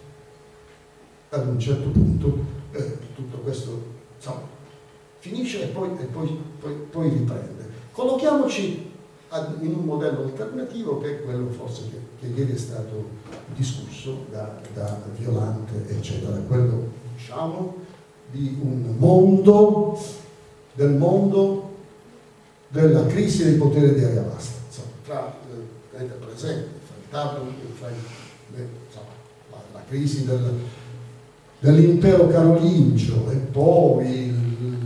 ad un certo punto, eh, tutto questo, insomma, finisce e poi, e poi, poi, poi riprende. Collochiamoci ad, in un modello alternativo, che è quello forse che, che ieri è stato discusso da, da Violante, eccetera, quello, diciamo, di un mondo, del mondo della crisi dei poteri di area vasta. Insomma, tra, eh, tenete presente, fra il Tablum, fra il, le, insomma, la, la crisi del, dell'impero carolingio, e poi il,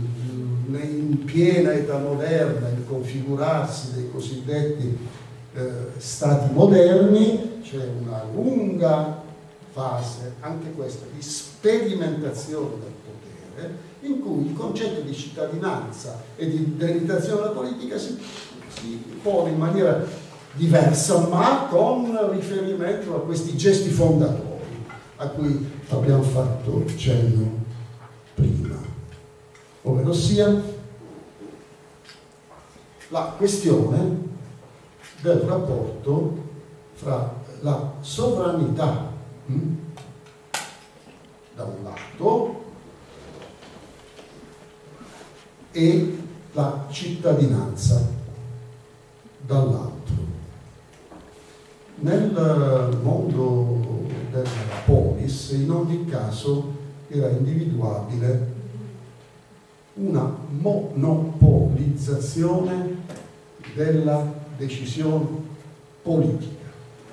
in piena età moderna il configurarsi dei cosiddetti eh, stati moderni, c'è una lunga fase, anche questa, di sperimentazione del potere, in cui il concetto di cittadinanza e di delimitazione della politica si, si pone in maniera diversa, ma con riferimento a questi gesti fondatori a cui abbiamo fatto cenno prima, ovvero sia la questione del rapporto fra la sovranità hm, da un lato e la cittadinanza dall'altro. Nel mondo della polis in ogni caso era individuabile una monopolizzazione della decisione politica.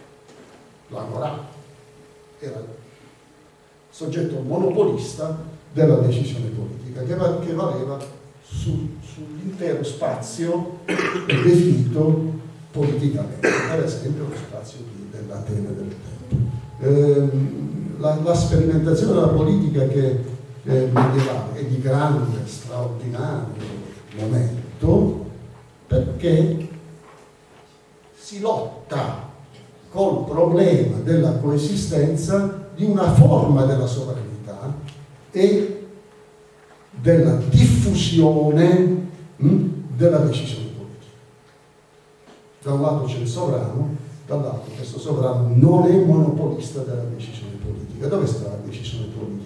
L'agorà era il soggetto monopolista della decisione politica, che, va, che valeva su, sull'intero spazio definito politicamente, per esempio lo spazio dell'Atene del tempo. Eh, la, la sperimentazione della politica che eh, medievale è di grande, straordinario momento, perché si lotta col problema della coesistenza di una forma della sovranità e della diffusione mh, della decisione politica. Da un lato c'è il sovrano, dall'altro questo sovrano non è monopolista della decisione politica. Dove sta la decisione politica?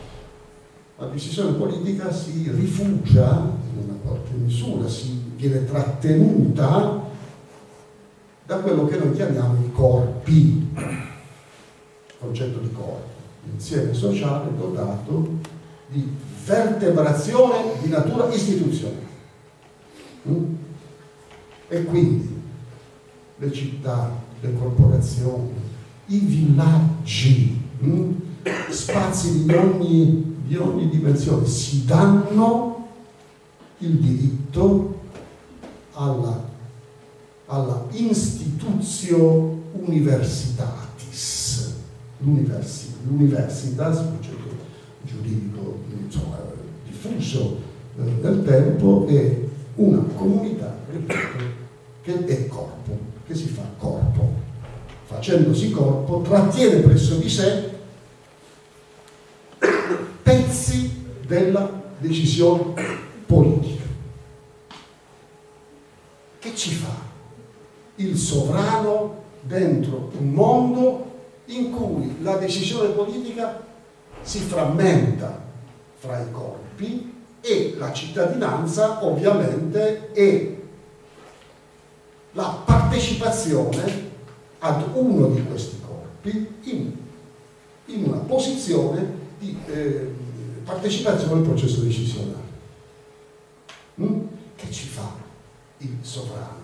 La decisione politica si rifugia, in una qualche misura, si viene trattenuta da quello che noi chiamiamo i corpi, il concetto di corpo, insieme sociale dotato di vertebrazione di natura istituzionale. Mm? E quindi le città, le corporazioni, i villaggi, mm? spazi di ogni, di ogni dimensione si danno il diritto alla alla institutio universitatis. L'universitas, un concetto giuridico insomma, diffuso eh, nel tempo, è una comunità, ripeto, che è corpo, che si fa corpo. Facendosi corpo, trattiene presso di sé pezzi della decisione politica. Che ci fa il sovrano dentro un mondo in cui la decisione politica si frammenta fra i corpi e la cittadinanza ovviamente è la partecipazione ad uno di questi corpi in, in una posizione di eh, partecipazione al processo decisionale. Mm? Che ci fa il sovrano?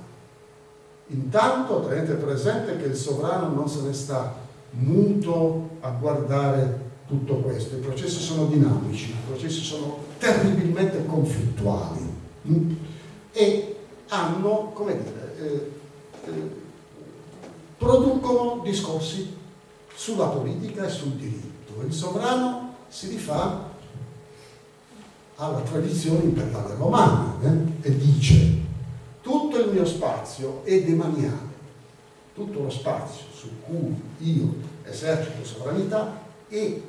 Intanto tenete presente che il sovrano non se ne sta muto a guardare tutto questo. I processi sono dinamici, i processi sono terribilmente conflittuali mm? e hanno, come dire, eh, eh, producono discorsi sulla politica e sul diritto. Il sovrano si rifà alla tradizione imperiale romana eh? e dice: tutto il mio spazio è demaniale, tutto lo spazio su cui io esercito sovranità è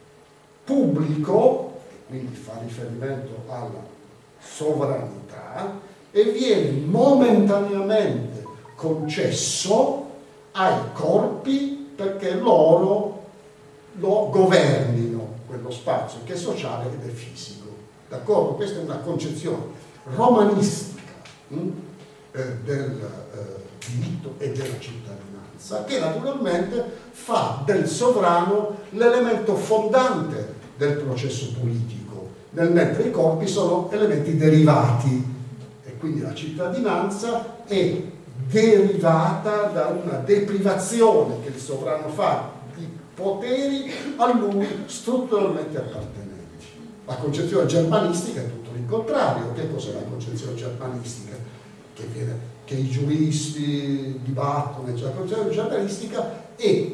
pubblico, quindi fa riferimento alla sovranità, e viene momentaneamente concesso ai corpi perché loro lo governino quello spazio che è sociale ed è fisico. D'accordo? Questa è una concezione romanistica mh, eh, del eh, diritto e della cittadinanza, che naturalmente fa del sovrano l'elemento fondante del processo politico, nel mentre i corpi sono elementi derivati, e quindi la cittadinanza è derivata da una deprivazione che il sovrano fa di poteri a lui strutturalmente appartenenti. La concezione germanistica è tutto il contrario. Che cos'è la concezione germanistica? Che, viene, che i giuristi dibattono, cioè la concezione germanistica è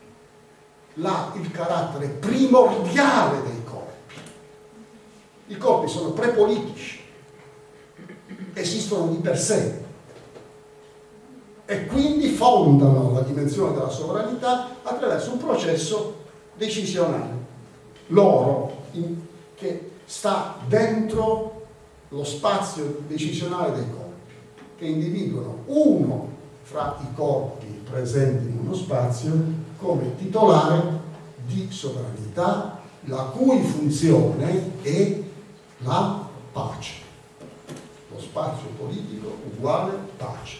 la, il carattere primordiale dei corpi. I corpi sono prepolitici, esistono di per sé e quindi fondano la dimensione della sovranità attraverso un processo decisionale loro, in, che sta dentro lo spazio decisionale dei corpi, che individuano uno fra i corpi presenti in uno spazio come titolare di sovranità, la cui funzione è la pace. Lo spazio politico uguale pace.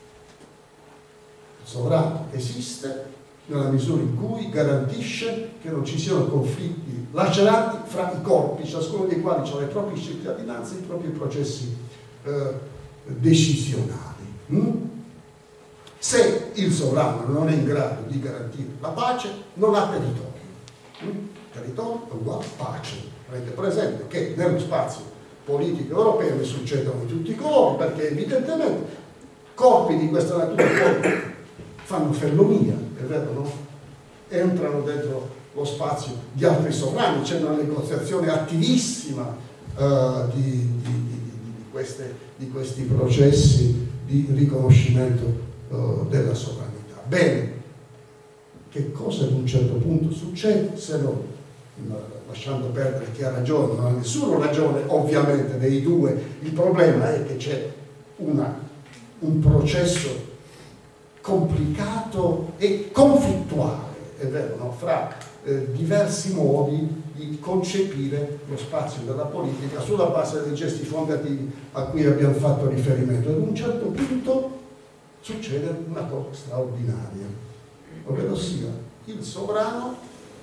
Il sovrano esiste nella misura in cui garantisce che non ci siano conflitti laceranti fra i corpi, ciascuno dei quali ha le proprie cittadinanze e i propri processi eh, decisionali. Mm? Se il sovrano non è in grado di garantire la pace, non ha territorio. Mm? Territorio è uguale pace. Avete presente che nello spazio politico europeo ne succedono di tutti i colori, perché evidentemente corpi di questa natura poi fanno ferrovia, è vero, no? Entrano dentro lo spazio di altri sovrani, c'è una negoziazione attivissima uh, di, di, di, di, queste, di questi processi di riconoscimento uh, della sovranità. Bene, che cosa ad un certo punto succede? Se no, lasciando perdere chi ha ragione, non ha nessuno ragione ovviamente dei due, il problema è che c'è una, un processo complicato e conflittuale, è vero, no? Fra eh, diversi modi di concepire lo spazio della politica sulla base dei gesti fondativi a cui abbiamo fatto riferimento. Ad un certo punto succede una cosa straordinaria, ovvero sia il sovrano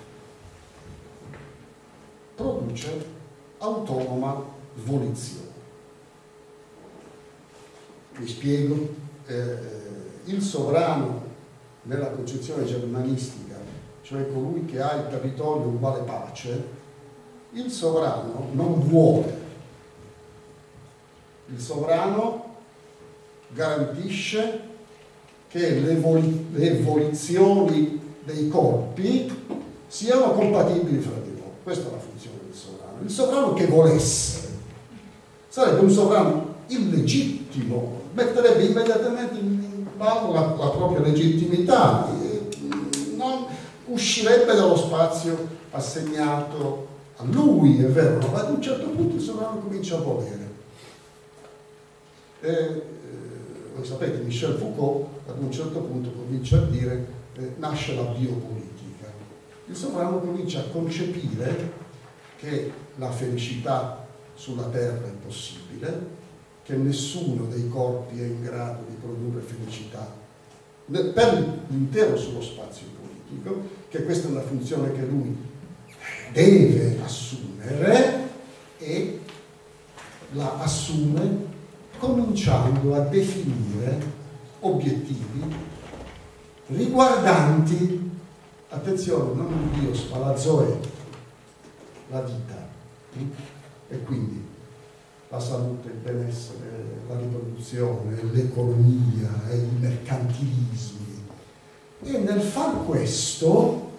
produce autonoma volizione. Vi spiego. Eh, il sovrano nella concezione germanistica, cioè colui che ha il territorio uguale pace, il sovrano non vuole. Il sovrano garantisce che le, voli, le volizioni dei corpi siano compatibili fra di loro. Questa è la funzione del sovrano. Il sovrano che volesse sarebbe un sovrano illegittimo, metterebbe immediatamente in ballo la, la propria legittimità, non uscirebbe dallo spazio assegnato a lui, è vero, ma ad un certo punto il sovrano comincia a volere. E, eh, voi sapete, Michel Foucault ad un certo punto comincia a dire eh, nasce la biopolitica. Il sovrano comincia a concepire che la felicità sulla terra è possibile, che nessuno dei corpi è in grado di produrre felicità per l'intero suo spazio politico, che questa è una funzione che lui deve assumere e la assume cominciando a definire obiettivi riguardanti, attenzione, non il bios, ma la zoe, la vita, e quindi la salute, il benessere, la riproduzione, l'economia e i mercantilismi. E nel far questo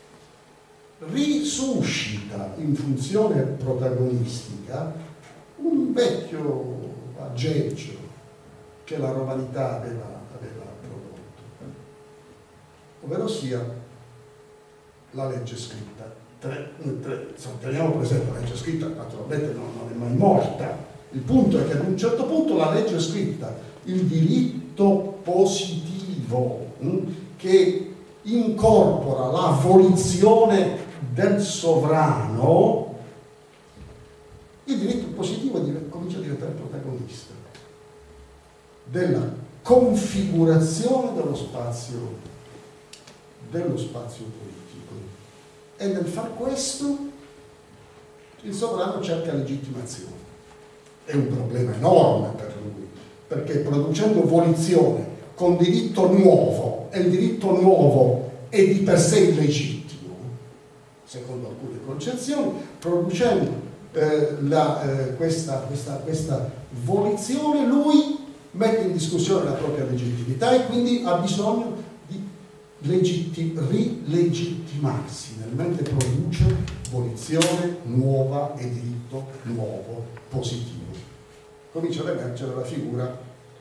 risuscita in funzione protagonistica un vecchio aggeggio che la romanità aveva, aveva prodotto, ovvero sia la legge scritta. Tre, tre, teniamo presente, la legge scritta naturalmente non, non è mai morta. Il punto è che ad un certo punto la legge scritta, il diritto positivo mh, che incorpora la volizione del sovrano, il diritto positivo comincia a diventare protagonista della configurazione dello spazio, dello spazio politico. E nel far questo il sovrano cerca legittimazione. È un problema enorme per lui, perché producendo volizione con diritto nuovo, e il diritto nuovo è di per sé illegittimo, secondo alcune concezioni, producendo eh, la, eh, questa, questa, questa volizione, lui mette in discussione la propria legittimità e quindi ha bisogno Legitti, rilegittimarsi, nel mentre produce volizione nuova e diritto nuovo, positivo. Comincia ad emergere la figura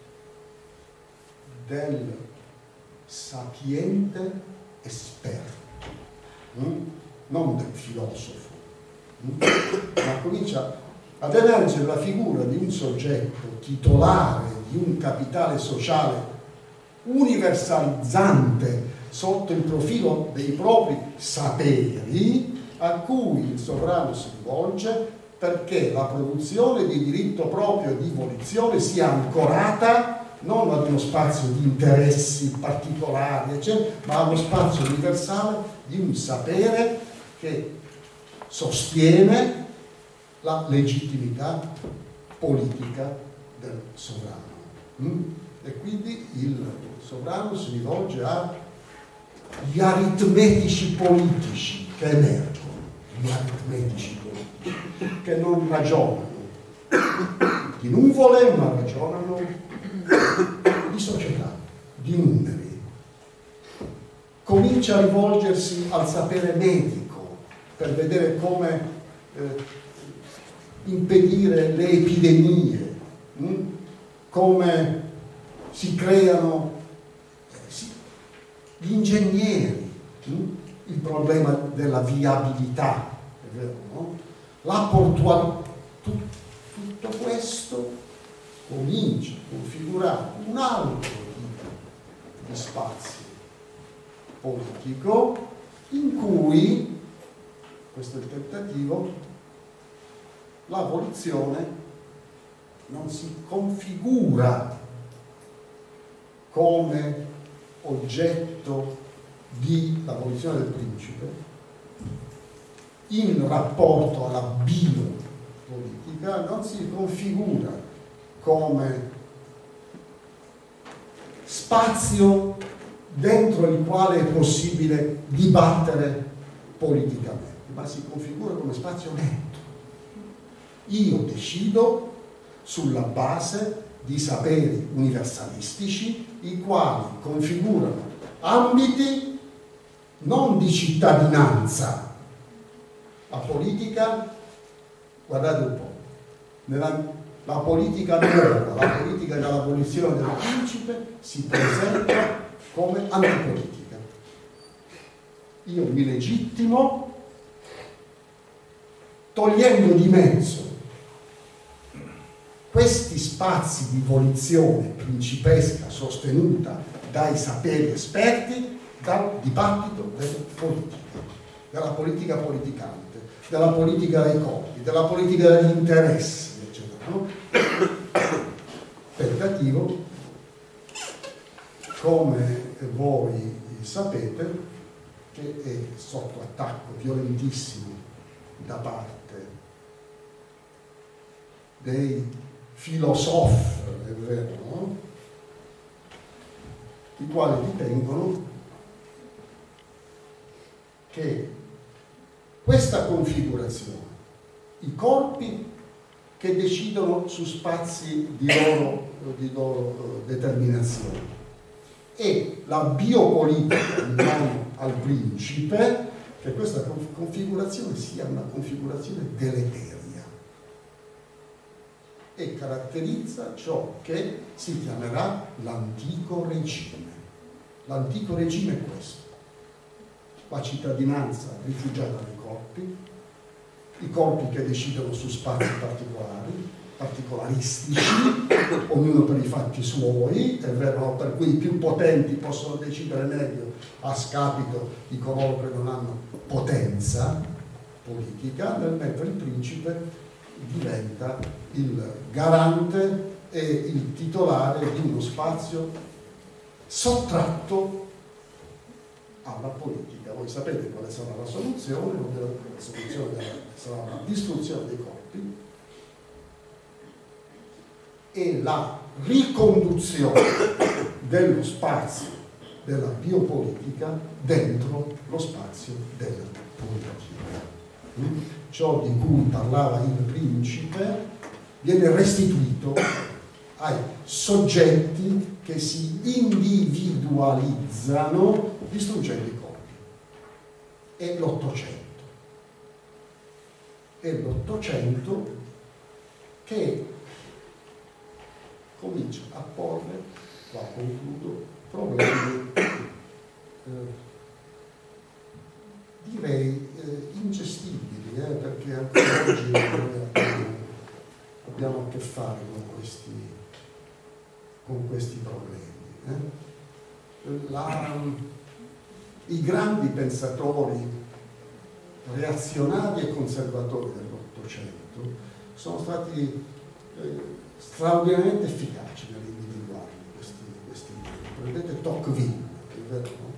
del sapiente esperto, mm? non del filosofo, mm? ma comincia ad emergere la figura di un soggetto titolare di un capitale sociale universalizzante sotto il profilo dei propri saperi, a cui il sovrano si rivolge perché la produzione di diritto proprio di volizione sia ancorata non ad uno spazio di interessi particolari, eccetera, ma ad uno spazio universale di un sapere che sostiene la legittimità politica del sovrano. E quindi il sovrano si rivolge a gli aritmetici politici che emergono, gli aritmetici politici che non ragionano di nuvole ma ragionano di società, di numeri. Comincia a rivolgersi al sapere medico per vedere come eh, impedire le epidemie, mh? come si creano gli ingegneri, il problema della viabilità, è vero, no? La portualità, tutto questo comincia a configurare un altro tipo di spazio politico in cui, questo è il tentativo, la volizione non si configura come oggetto di la volizione del principe in rapporto alla biopolitica, non si configura come spazio dentro il quale è possibile dibattere politicamente, ma si configura come spazio netto. Io decido sulla base di saperi universalistici i quali configurano ambiti non di cittadinanza. La politica, guardate un po', nella, la politica nuova, la politica dell'abolizione del principe si presenta come antipolitica. Io mi legittimo togliendo di mezzo questi spazi di volizione principesca sostenuta dai saperi esperti, dal dibattito della politica, della politica politicante, della politica dei corpi, della politica degli interessi, eccetera, no? Tentativo, come voi sapete, che è sotto attacco violentissimo da parte dei filosofi, è vero, no? I quali ritengono che questa configurazione, i corpi che decidono su spazi di loro, di loro determinazione, e la biopolitica in mano al principe, che questa configurazione sia una configurazione deleteria e caratterizza ciò che si chiamerà l'antico regime. L'antico regime è questo: la cittadinanza rifugiata dai corpi, i corpi che decidono su spazi particolari, particolaristici, ognuno per i fatti suoi, è vero, per cui i più potenti possono decidere meglio a scapito di coloro che non hanno potenza politica, mentre il principe diventa il garante e il titolare di uno spazio sottratto alla politica. Voi sapete quale sarà la soluzione, la soluzione sarà la distruzione dei corpi e la riconduzione dello spazio della biopolitica dentro lo spazio della politica. Ciò di cui parlava il principe viene restituito ai soggetti che si individualizzano distruggendo i corpi. È l'Ottocento. È l'Ottocento che comincia a porre, qua concludo, problemi eh, direi eh, ingestibili, eh, perché ancora oggi noi abbiamo, abbiamo a che fare con questi, con questi problemi. Eh. La, I grandi pensatori reazionari e conservatori dell'Ottocento sono stati eh, straordinariamente efficaci nell'individuare questi, questi prendete Tocqueville, è vero, no?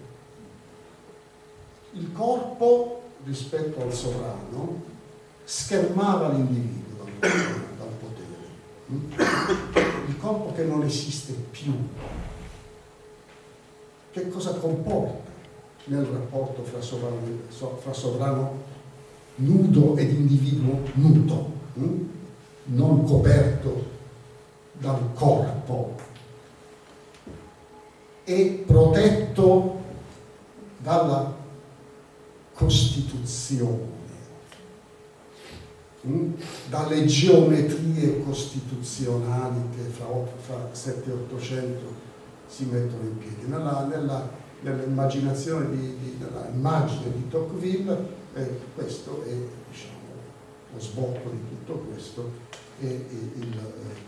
Il corpo rispetto al sovrano schermava l'individuo dal, dal potere. Il corpo che non esiste più, che cosa comporta nel rapporto fra sovrano, fra sovrano nudo ed individuo nudo, non coperto dal corpo e protetto dalla Costituzione, mh? dalle geometrie costituzionali che fra, fra sette e ottocento si mettono in piedi. Nella, nella, nell'immaginazione di, di, nella immagine di Tocqueville, eh, questo è, diciamo, lo sbocco di tutto questo, è, è il eh,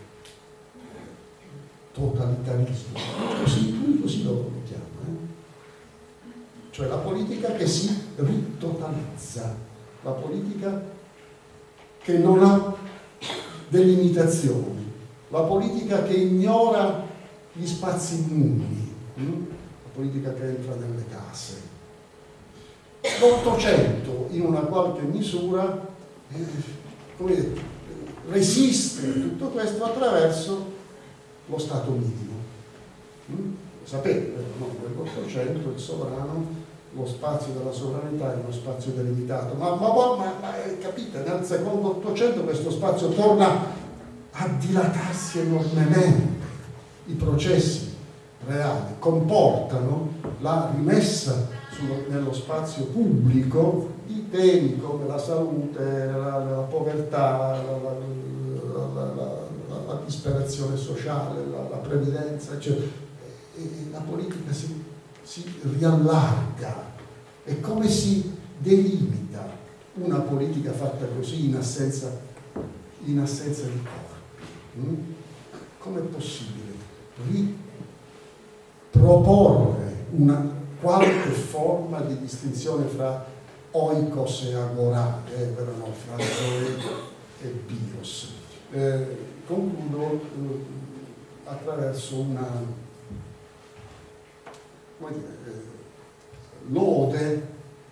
totalitarismo. Così, così lo chiamo. Eh? Cioè la politica che si ritotalizza, la politica che non ha delimitazioni, la politica che ignora gli spazi immuni, hm? la politica che entra nelle case. L'Ottocento, in una qualche misura, eh, come dire, resiste a tutto questo attraverso lo Stato minimo. Hm? Sapete, no? Nell'Ottocento il sovrano, lo spazio della sovranità è uno spazio delimitato, ma, ma, ma, ma capite, nel secondo Ottocento questo spazio torna a dilatarsi enormemente. I processi reali comportano la rimessa sullo, nello spazio pubblico di temi come la salute, la, la povertà, la, la, la, la, la disperazione sociale, la, la previdenza, eccetera. E la politica si, si riallarga, e come si delimita una politica fatta così in assenza, in assenza di corpi? Mm? Com'è possibile riproporre una qualche forma di distinzione fra oikos e agorà, eh, però no, fra zoe e bios? Eh, concludo eh, attraverso una, come dire, eh, lode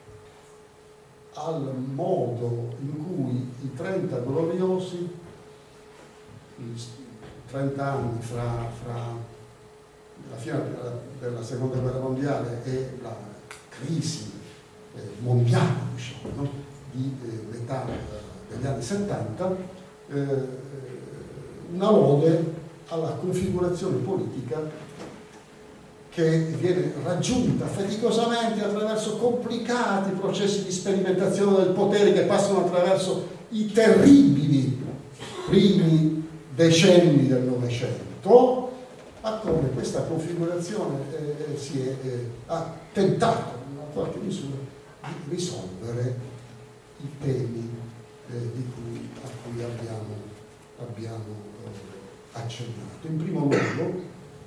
al modo in cui i trenta gloriosi, i trenta anni fra, fra la fine della seconda guerra mondiale e la crisi eh, mondiale, diciamo, no? di eh, metà degli anni settanta, eh, una lode alla configurazione politica che viene raggiunta faticosamente attraverso complicati processi di sperimentazione del potere che passano attraverso i terribili primi decenni del Novecento, a come questa configurazione eh, si è, eh, ha tentato in una qualche misura di risolvere i temi eh, di cui, a cui abbiamo, abbiamo eh, accennato. In primo luogo,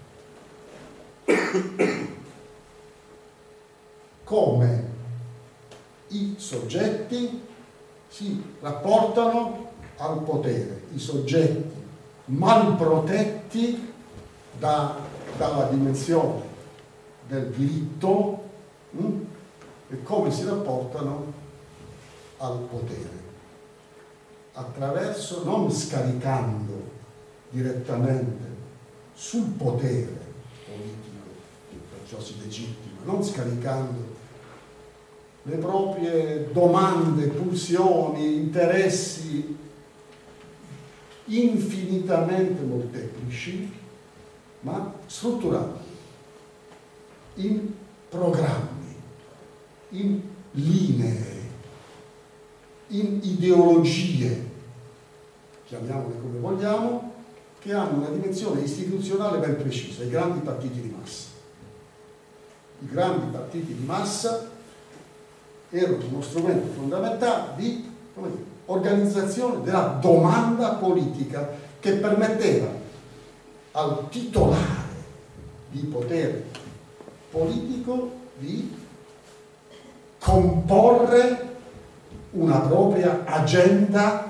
come i soggetti si rapportano al potere, i soggetti mal protetti da, dalla dimensione del diritto mh? e come si rapportano al potere, attraverso, non scaricando direttamente sul potere politico, perciò si legittima, non scaricando le proprie domande, pulsioni, interessi infinitamente molteplici, ma strutturati in programmi, in linee, in ideologie, chiamiamole come vogliamo, che hanno una dimensione istituzionale ben precisa, i grandi partiti di massa. I grandi partiti di massa erano uno strumento fondamentale di, come dire, organizzazione della domanda politica che permetteva al titolare di potere politico di comporre una propria agenda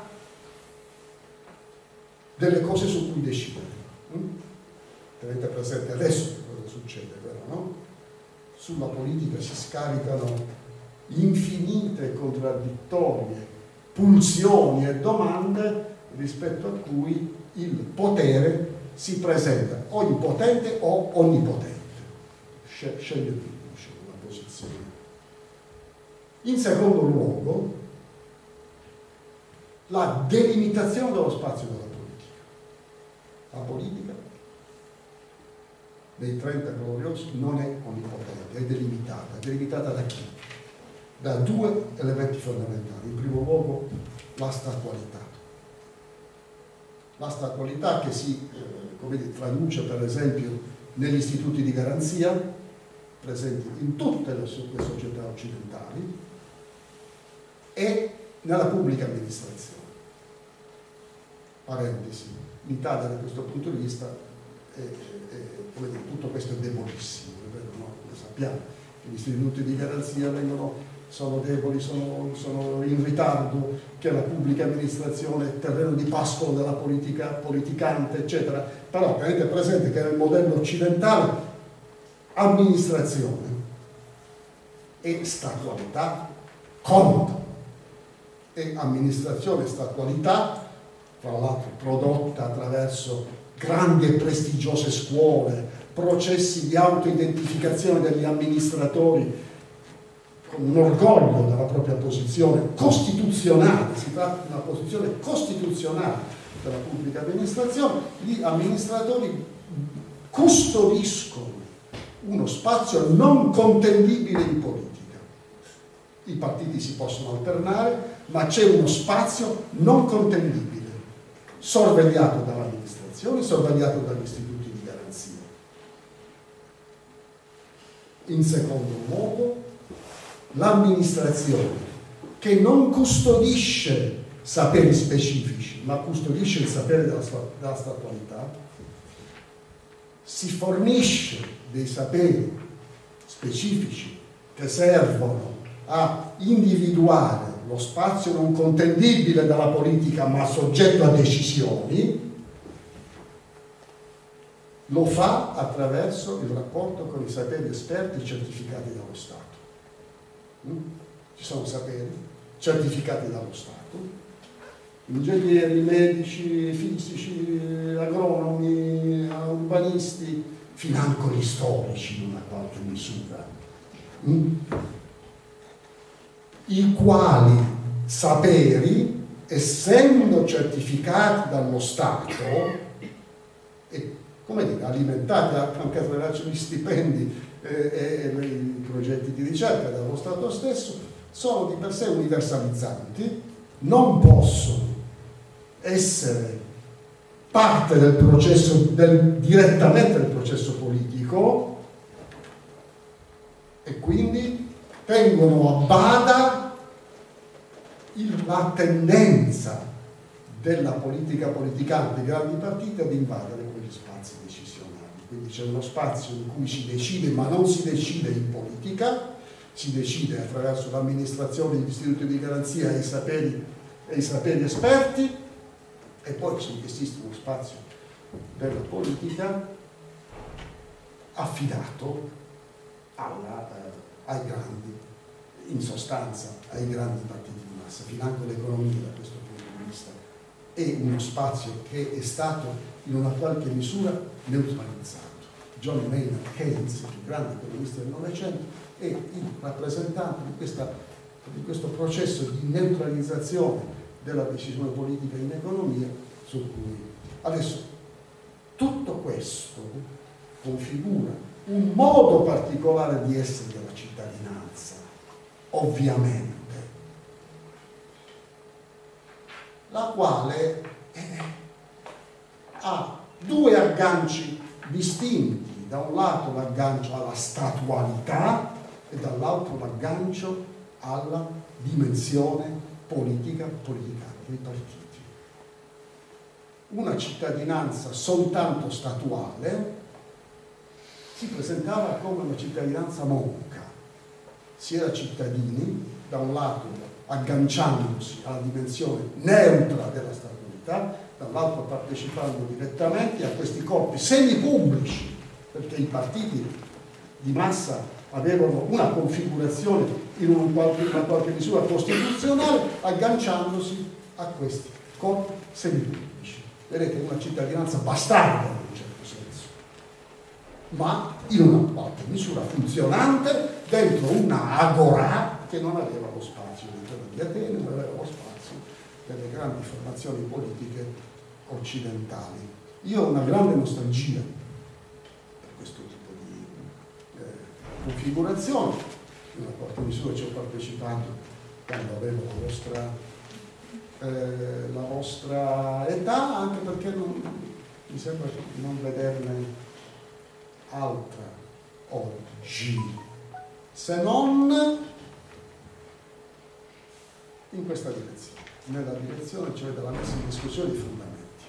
delle cose su cui decidere. Tenete presente adesso che cosa succede, però, no? Sulla politica si scaricano infinite contraddittorie pulsioni e domande rispetto a cui il potere si presenta o impotente o onnipotente. Sceglie tu, diciamo, la posizione. In secondo luogo, la delimitazione dello spazio della politica. La politica dei trenta gloriosi non è onnipotente, è delimitata. È delimitata da chi? Da due elementi fondamentali. In primo luogo, la statualità. La statualità che si eh, come dire, traduce per esempio negli istituti di garanzia presenti in tutte le, le società occidentali e nella pubblica amministrazione. Parentesi, in Italia da questo punto di vista è, è, come dire, tutto questo è debolissimo, è vero, no? Lo sappiamo, gli istituti di garanzia vengono sono deboli, sono, sono in ritardo, che la pubblica amministrazione è terreno di pascolo della politica politicante, eccetera. Però tenete presente che nel modello occidentale amministrazione e statualità contano. E amministrazione e statualità, tra l'altro prodotta attraverso grandi e prestigiose scuole, processi di autoidentificazione degli amministratori, con un orgoglio della propria posizione costituzionale, si tratta di una posizione costituzionale della pubblica amministrazione, gli amministratori custodiscono uno spazio non contendibile in politica. I partiti si possono alternare, ma c'è uno spazio non contendibile, sorvegliato dall'amministrazione, sorvegliato dagli istituti di garanzia. In secondo luogo, l'amministrazione che non custodisce saperi specifici, ma custodisce il sapere della, della statualità, si fornisce dei saperi specifici che servono a individuare lo spazio non contendibile della politica ma soggetto a decisioni, lo fa attraverso il rapporto con i saperi esperti certificati dallo Stato. Ci sono saperi certificati dallo Stato, ingegneri, medici, fisici, agronomi, urbanisti, financo gli storici in una qualche misura, i quali saperi, essendo certificati dallo Stato e, come dire, alimentati anche attraverso gli stipendi e, e i progetti di ricerca dallo Stato stesso, sono di per sé universalizzanti, non possono essere parte del processo, del, direttamente del processo politico, e quindi tengono a bada il, la tendenza della politica politicante dei grandi partiti ad invadere quegli spazi decisionali. Quindi c'è uno spazio in cui si decide, ma non si decide in politica, si decide attraverso l'amministrazione degli istituti di garanzia e i saperi, e i saperi esperti, e poi esiste uno spazio della politica affidato alla, eh, ai grandi, in sostanza ai grandi partiti di massa. Financo l'economia da questo punto di vista è uno spazio che è stato in una qualche misura neutralizzato. John Maynard Keynes, il più grande economista del Novecento, è il rappresentante di, questa, di questo processo di neutralizzazione della decisione politica in economia, su cui adesso tutto questo configura un modo particolare di essere della cittadinanza, ovviamente, la quale eh, ha due agganci distinti: da un lato l'aggancio alla statualità e dall'altro l'aggancio alla dimensione politica, politicante dei partiti. Una cittadinanza soltanto statuale si presentava come una cittadinanza monca. Si era cittadini, da un lato agganciandosi alla dimensione neutra della statualità, dall'altro partecipando direttamente a questi corpi semipubblici, perché i partiti di massa avevano una configurazione in una qualche, una qualche misura costituzionale, agganciandosi a questi corpi semipubblici. Vedete, una cittadinanza bastarda in un certo senso, ma in una qualche misura funzionante dentro una agorà che non aveva lo spazio all'interno di Atene, non aveva lo spazio delle grandi formazioni politiche occidentali. Io ho una grande nostalgia per questo tipo di eh, configurazione. In una qualche misura ci ho partecipato quando avevo la vostra Eh, la vostra età, anche perché non, mi sembra di non vederne altra oggi, se non in questa direzione, nella direzione cioè della messa in discussione dei fondamenti.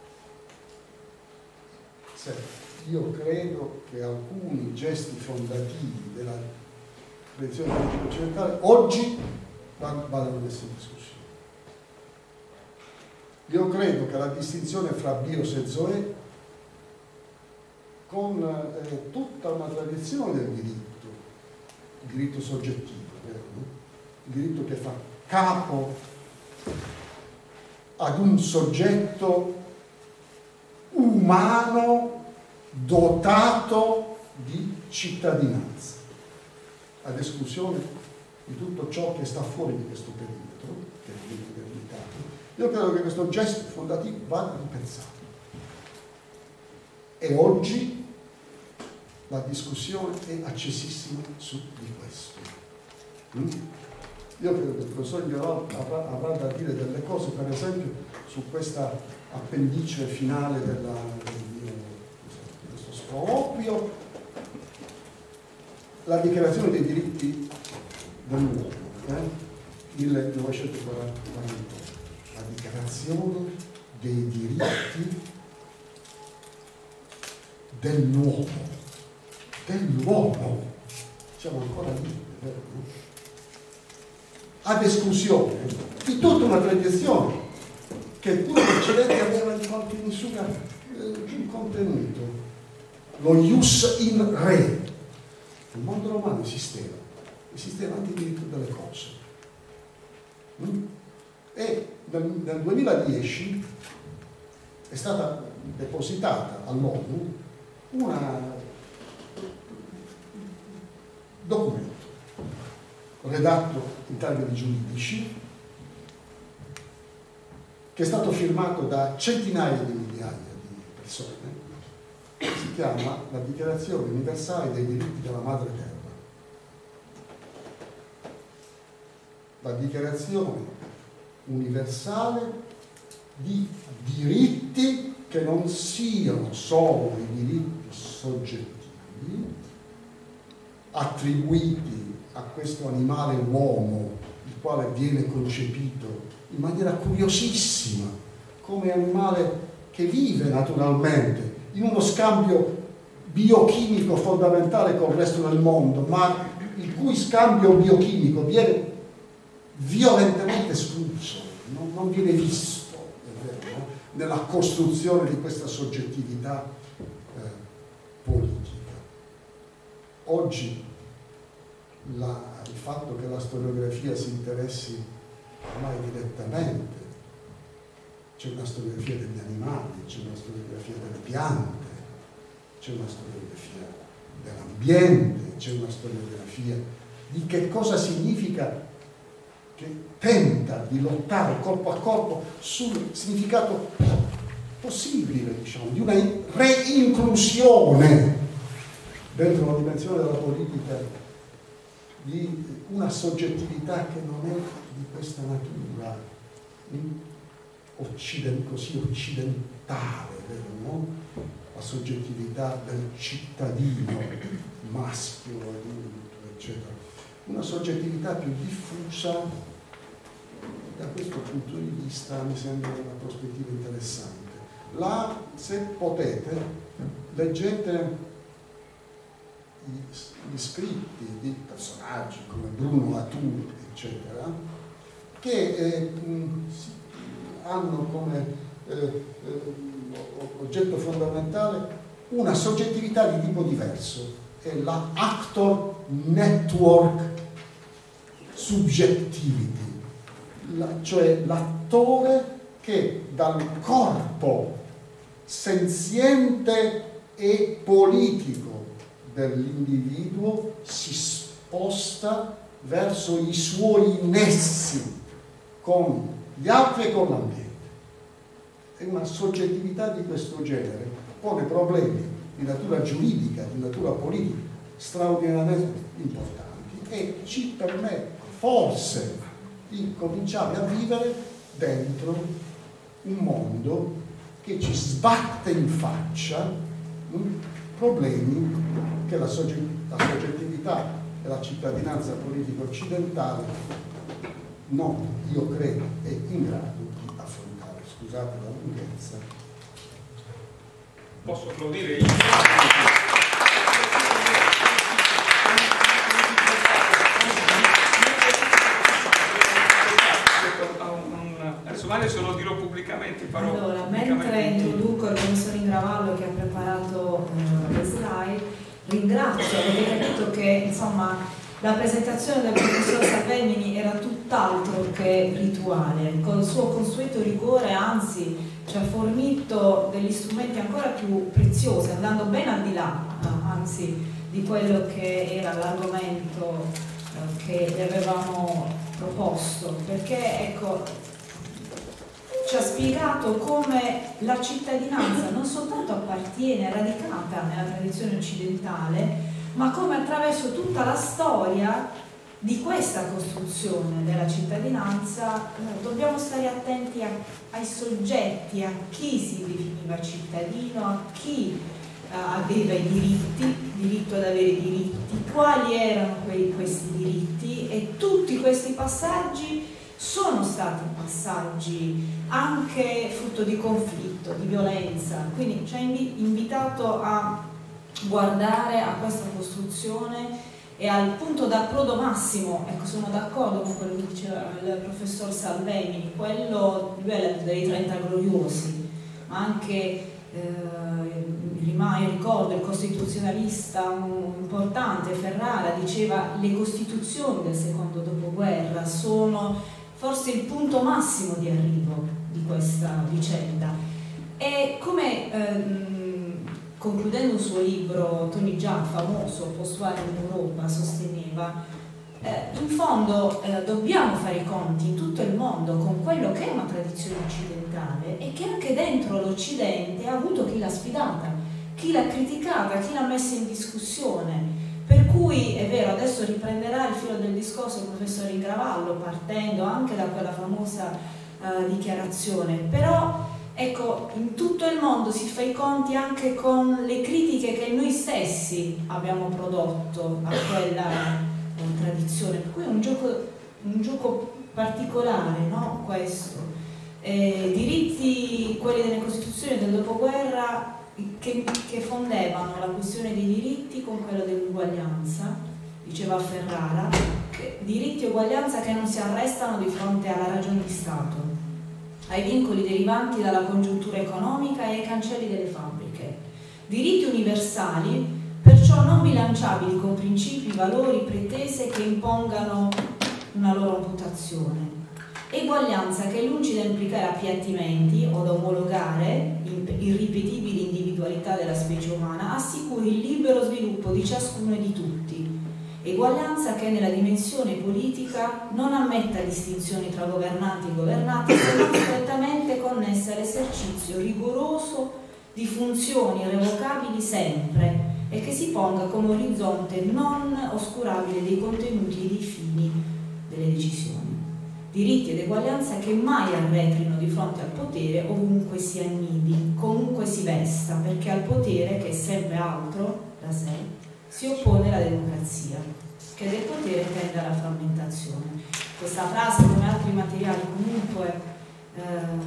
Se io credo che alcuni gesti fondativi della tradizione politica occidentale oggi vadano messi in discussione. Io credo che la distinzione fra bios e zoe, con eh, tutta una tradizione del diritto, il diritto soggettivo, vero? Il diritto che fa capo ad un soggetto umano dotato di cittadinanza, ad esclusione di tutto ciò che sta fuori di questo perimetro, che è il limitato. Io credo che questo gesto fondativo vada ripensato. E oggi la discussione è accesissima su di questo. Mm? Io credo che il professor Ingerol avrà, avrà da dire delle cose, per esempio, su questa appendice finale della, di questo sproloquio, la dichiarazione dei diritti dell'uomo. Eh? millenovecentoquarantotto, la dichiarazione dei diritti dell'uomo, dell'uomo, siamo ancora lì, vero? Ad esclusione di tutta una tradizione che pure l'Occidente aveva in qualche misura eh, contenuto. Lo ius in re. Il mondo romano esisteva, esisteva anche il diritto delle cose. Mm? E nel, nel duemiladieci è stata depositata all'ONU un documento redatto in termini giuridici che è stato firmato da centinaia di migliaia di persone, si chiama la Dichiarazione Universale dei Diritti della Madre Terra. La Dichiarazione Universale di diritti che non siano solo i diritti soggettivi attribuiti a questo animale uomo, il quale viene concepito in maniera curiosissima come animale che vive naturalmente in uno scambio biochimico fondamentale col resto del mondo, ma il cui scambio biochimico viene violentemente escluso, non, non viene visto, è vero, no? Nella costruzione di questa soggettività eh, politica. Oggi la, il fatto che la storiografia si interessi ormai direttamente, c'è una storiografia degli animali, c'è una storiografia delle piante, c'è una storiografia dell'ambiente, c'è una storiografia di che cosa significa, che tenta di lottare corpo a corpo sul significato possibile, diciamo, di una reinclusione dentro la dimensione della politica di una soggettività che non è di questa natura occident- così occidentale, vero, no? La soggettività del cittadino maschio, adulto, eccetera. Una soggettività più diffusa, da questo punto di vista mi sembra una prospettiva interessante. Là, se potete, leggete gli scritti di personaggi come Bruno Latour, eccetera, che eh, hanno come eh, eh, oggetto fondamentale una soggettività di tipo diverso, è la actor network subjectivity, la, cioè l'attore che dal corpo senziente e politico dell'individuo si sposta verso i suoi nessi con gli altri e con l'ambiente. E una soggettività di questo genere pone problemi di natura giuridica, di natura politica straordinariamente importanti e ci permette forse di cominciare a vivere dentro un mondo che ci sbatte in faccia mh, problemi che la, sogget la soggettività e la cittadinanza politica occidentale non, io credo, è in grado di affrontare. Scusate la lunghezza. Posso applaudire io? Adesso magari se lo dirò pubblicamente, farò allora, pubblicamente. Mentre introduco il professor Ingravallo che ha preparato eh, le slide, ringrazio, avete capito che insomma la presentazione del professor Savemini era tutt'altro che rituale, con il suo consueto rigore, anzi ci ha fornito degli strumenti ancora più preziosi, andando ben al di là, anzi, di quello che era l'argomento eh, che le avevamo proposto, perché ecco ci ha spiegato come la cittadinanza non soltanto appartiene, è radicata nella tradizione occidentale, ma come attraverso tutta la storia di questa costruzione della cittadinanza eh, dobbiamo stare attenti a, ai soggetti, a chi si definiva cittadino, a chi eh, aveva i diritti, diritto ad avere diritti, quali erano quei, questi diritti, e tutti questi passaggi sono stati passaggi anche frutto di conflitto, di violenza, quindi ci ha invitato a guardare a questa costruzione e al punto d'approdo massimo. Ecco, sono d'accordo con quello che diceva il professor Salvemini, quello dei trenta gloriosi, ma anche eh, rimane, ricordo, il costituzionalista importante Ferrara diceva: le costituzioni del secondo dopoguerra sono forse il punto massimo di arrivo di questa vicenda. E come ehm, concludendo un suo libro, Tony Judd, famoso, Postuale in Europa, sosteneva eh, in fondo eh, dobbiamo fare i conti in tutto il mondo con quello che è una tradizione occidentale e che anche dentro l'Occidente ha avuto chi l'ha sfidata, chi l'ha criticata, chi l'ha messa in discussione. Per cui è vero, adesso riprenderà il filo del discorso il professor Ingravallo, partendo anche da quella famosa eh, dichiarazione, però ecco, in tutto il mondo si fa i conti anche con le critiche che noi stessi abbiamo prodotto a quella eh, tradizione, per cui è un gioco, un gioco particolare, no? Questo. Eh, diritti, quelli delle Costituzioni del dopoguerra, che, che fondevano la questione dei diritti con quello dell'uguaglianza, diceva Ferrara, che diritti e uguaglianza che non si arrestano di fronte alla ragione di Stato, ai vincoli derivanti dalla congiuntura economica e ai cancelli delle fabbriche. Diritti universali, perciò non bilanciabili con principi, valori, pretese che impongano una loro amputazione. Eguaglianza che, lungi da implicare appiattimenti o da omologare irripetibili individualità della specie umana, assicuri il libero sviluppo di ciascuno e di tutti. Eguaglianza che nella dimensione politica non ammetta distinzioni tra governanti e governati, se non strettamente connesse all'esercizio rigoroso di funzioni irrevocabili sempre, e che si ponga come orizzonte non oscurabile dei contenuti e dei fini delle decisioni. Diritti ed eguaglianza che mai arretrino di fronte al potere ovunque si annidi, comunque si vesta, perché al potere, che è sempre altro da sé, si oppone la democrazia, che del potere tende alla frammentazione. Questa frase, come altri materiali, comunque eh,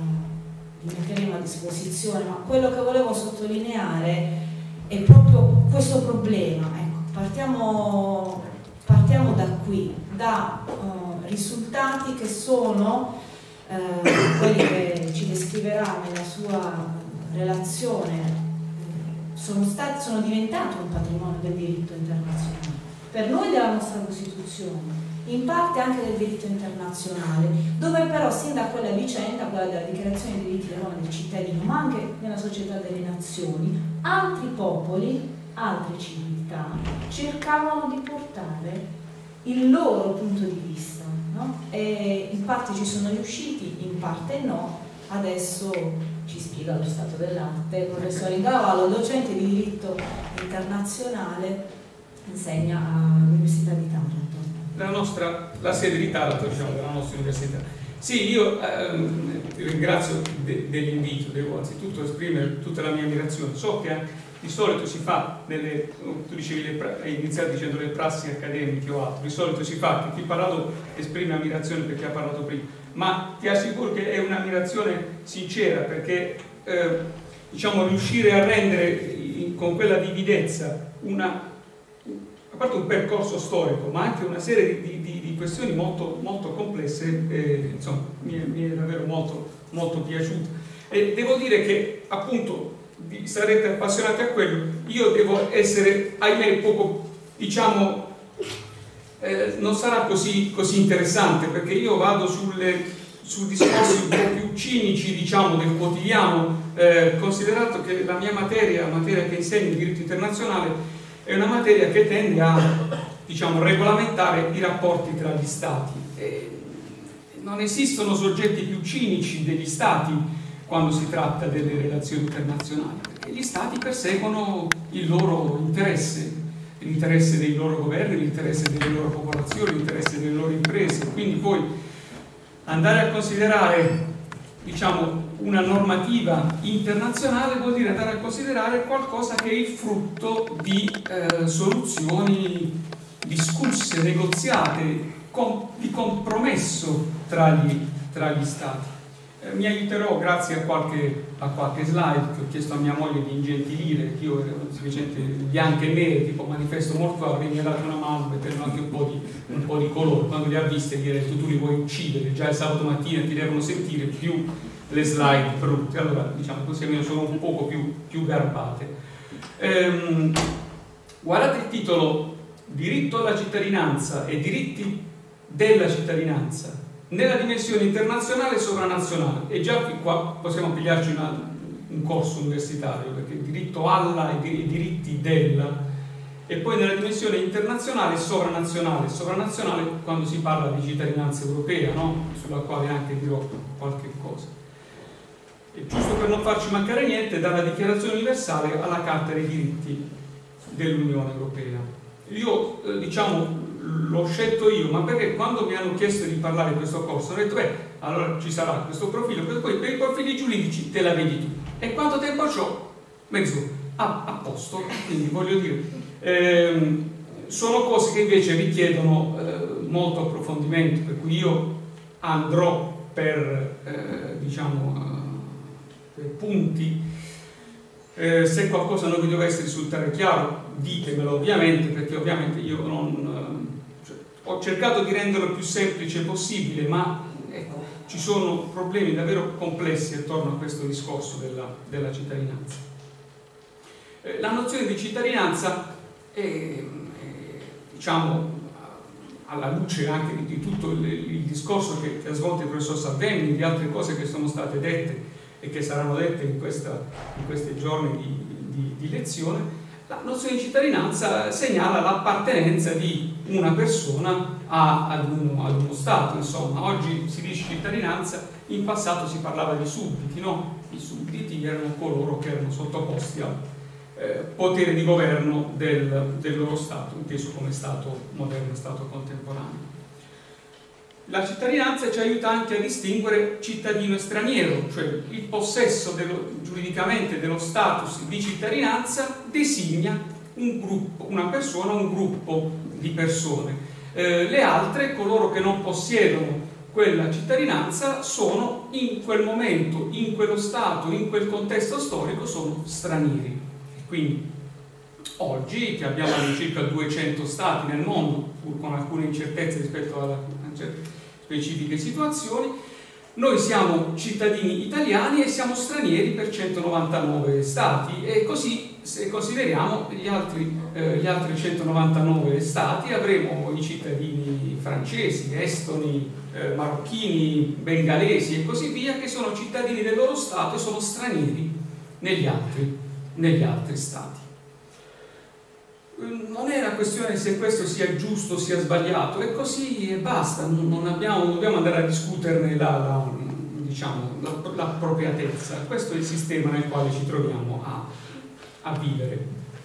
li metteremo a disposizione, ma quello che volevo sottolineare è proprio questo problema. Ecco, partiamo, partiamo da qui, da uh, risultati che sono eh, quelli che ci descriverà nella sua relazione. Sono, stati, sono diventati un patrimonio del diritto internazionale, per noi della nostra Costituzione, in parte anche del diritto internazionale, dove però sin da quella vicenda, quella della dichiarazione dei diritti dell'uomo e del cittadino, ma anche nella società delle nazioni, altri popoli, altre civiltà cercavano di portare il loro punto di vista, no? E in parte ci sono riusciti, in parte no. Adesso ci spiega lo stato dell'arte il professor Ingravallo, docente di diritto internazionale, insegna all'Università di Taranto. La nostra, la sede di Taranto, diciamo, della nostra università. Sì, io ehm, ti ringrazio de, dell'invito, devo anzitutto esprimere tutta la mia ammirazione. So che di solito si fa, nelle, tu dicevi, le, hai iniziato dicendo le prassi accademiche o altro, di solito si fa che chi ha parlato esprime ammirazione perché ha parlato prima, ma ti assicuro che è un'ammirazione sincera, perché eh, diciamo, riuscire a rendere in, con quella vividezza una, a parte un percorso storico, ma anche una serie di, di, di questioni molto, molto complesse, eh, insomma, mi è, mi è davvero molto, molto piaciuto. E devo dire che appunto sarete appassionati a quello, io devo essere, ahimè, poco, diciamo, eh, non sarà così, così interessante, perché io vado sulle, su discorsi un po' più cinici, diciamo, del quotidiano, eh, considerato che la mia materia, la materia che insegno, il diritto internazionale, è una materia che tende a, diciamo, regolamentare i rapporti tra gli Stati. E non esistono soggetti più cinici degli Stati quando si tratta delle relazioni internazionali, perché gli Stati perseguono il loro interesse, l'interesse dei loro governi, l'interesse delle loro popolazioni, l'interesse delle loro imprese. Quindi poi andare a considerare, diciamo, una normativa internazionale vuol dire andare a considerare qualcosa che è il frutto di eh, soluzioni discusse, negoziate, com di compromesso tra gli, tra gli stati. Eh, mi aiuterò grazie a qualche, a qualche slide che ho chiesto a mia moglie di ingentilire, che io ero semplicemente bianco e nero, tipo manifesto mortuario, mi ha dato una mano mettendo anche un po' di, un po' di colore. Quando li ha viste gli ha detto tu li vuoi uccidere, già il sabato mattina ti devono sentire più le slide brutte, allora diciamo così almeno sono un poco più, più garbate. Ehm, guardate il titolo: diritto alla cittadinanza e diritti della cittadinanza nella dimensione internazionale e sovranazionale. E già qui qua possiamo pigliarci una, un corso universitario, perché diritto alla e diritti della, e poi nella dimensione internazionale e sovranazionale. Sovranazionale quando si parla di cittadinanza europea, no? Sulla quale anche dirò qualche cosa. E giusto per non farci mancare niente, dalla Dichiarazione Universale alla Carta dei diritti dell'Unione Europea. Io, eh, diciamo, l'ho scelto io, ma perché quando mi hanno chiesto di parlare di questo corso, ho detto, beh, allora ci sarà questo profilo, poi per i profili giuridici te la vedi tu. E quanto tempo c'ho? Mezzo, ah, a posto, quindi voglio dire, ehm, sono cose che invece richiedono eh, molto approfondimento, per cui io andrò per, eh, diciamo, punti. Eh, se qualcosa non vi dovesse risultare chiaro, ditemelo ovviamente, perché ovviamente io non eh, cioè, ho cercato di renderlo il più semplice possibile, ma ecco, ci sono problemi davvero complessi attorno a questo discorso della, della cittadinanza. Eh, la nozione di cittadinanza è, è, diciamo, alla luce anche di, di tutto il, il discorso che, che ha svolto il professor Salvemini, di altre cose che sono state dette e che saranno dette in, questa, in questi giorni di, di, di lezione, la nozione di cittadinanza segnala l'appartenenza di una persona a, ad, uno, ad uno Stato. Insomma, oggi si dice cittadinanza, in passato si parlava di sudditi, no? I sudditi erano coloro che erano sottoposti al eh, potere di governo del, del loro Stato, inteso come Stato moderno, Stato contemporaneo. La cittadinanza ci aiuta anche a distinguere cittadino e straniero, cioè il possesso dello, giuridicamente dello status di cittadinanza designa un gruppo, una persona, un gruppo di persone. Eh, le altre, coloro che non possiedono quella cittadinanza, sono in quel momento, in quello stato, in quel contesto storico, sono stranieri. E quindi oggi, che abbiamo circa duecento stati nel mondo, pur con alcune incertezze rispetto alla specifiche situazioni, noi siamo cittadini italiani e siamo stranieri per centonovantanove stati, e così, se consideriamo gli altri, eh, gli altri centonovantanove stati, avremo i cittadini francesi, estoni, eh, marocchini, bengalesi e così via, che sono cittadini del loro stato e sono stranieri negli altri, negli altri stati. Non è una questione se questo sia giusto o sia sbagliato, è così e basta, non, abbiamo, non dobbiamo andare a discuterne la, la, diciamo, l'appropriatezza. Questo è il sistema nel quale ci troviamo a, a vivere.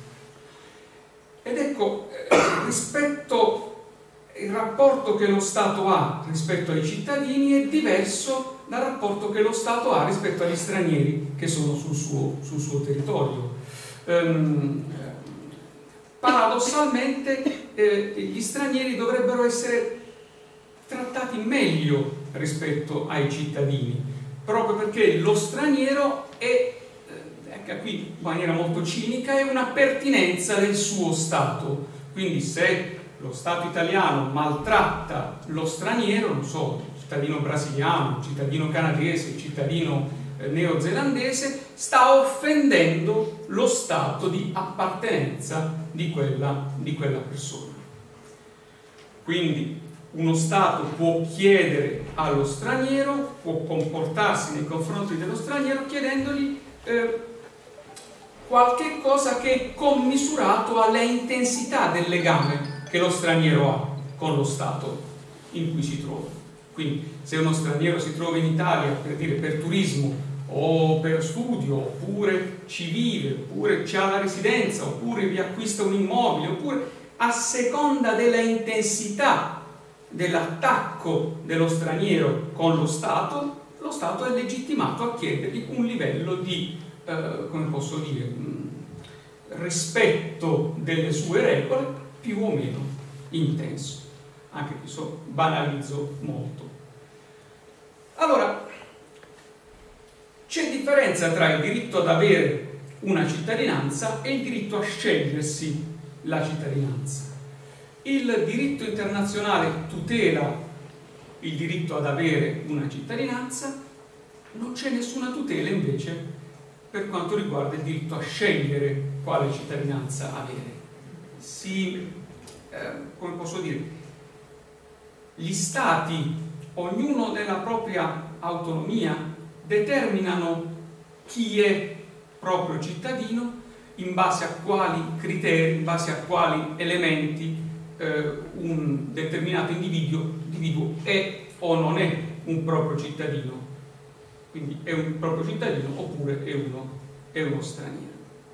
Ed ecco, rispetto il rapporto che lo Stato ha rispetto ai cittadini è diverso dal rapporto che lo Stato ha rispetto agli stranieri che sono sul suo, sul suo territorio. Um, Paradossalmente eh, gli stranieri dovrebbero essere trattati meglio rispetto ai cittadini, proprio perché lo straniero è, eh, qui in maniera molto cinica, è una pertinenza del suo Stato. Quindi se lo Stato italiano maltratta lo straniero, non so, cittadino brasiliano, cittadino canadese, cittadino eh, neozelandese, sta offendendo lo stato di appartenenza di quella, di quella persona. Quindi uno Stato può chiedere allo straniero, può comportarsi nei confronti dello straniero chiedendogli eh, qualche cosa che è commisurato alla intensità del legame che lo straniero ha con lo Stato in cui si trova. Quindi se uno straniero si trova in Italia, per dire, per turismo o per studio, oppure ci vive, oppure c'ha la residenza, oppure vi acquista un immobile, oppure a seconda della intensità dell'attacco dello straniero con lo Stato, lo Stato è legittimato a chiedergli un livello di, eh, come posso dire, mh, rispetto delle sue regole più o meno intenso. Anche qui so, banalizzo molto. Allora, c'è differenza tra il diritto ad avere una cittadinanza e il diritto a scegliersi la cittadinanza. Il diritto internazionale tutela il diritto ad avere una cittadinanza, non c'è nessuna tutela invece per quanto riguarda il diritto a scegliere quale cittadinanza avere. Si, eh, come posso dire, gli stati, ognuno nella propria autonomia, determinano chi è proprio cittadino, in base a quali criteri, in base a quali elementi eh, un determinato individuo, individuo è o non è un proprio cittadino. Quindi è un proprio cittadino oppure è uno, è uno straniero.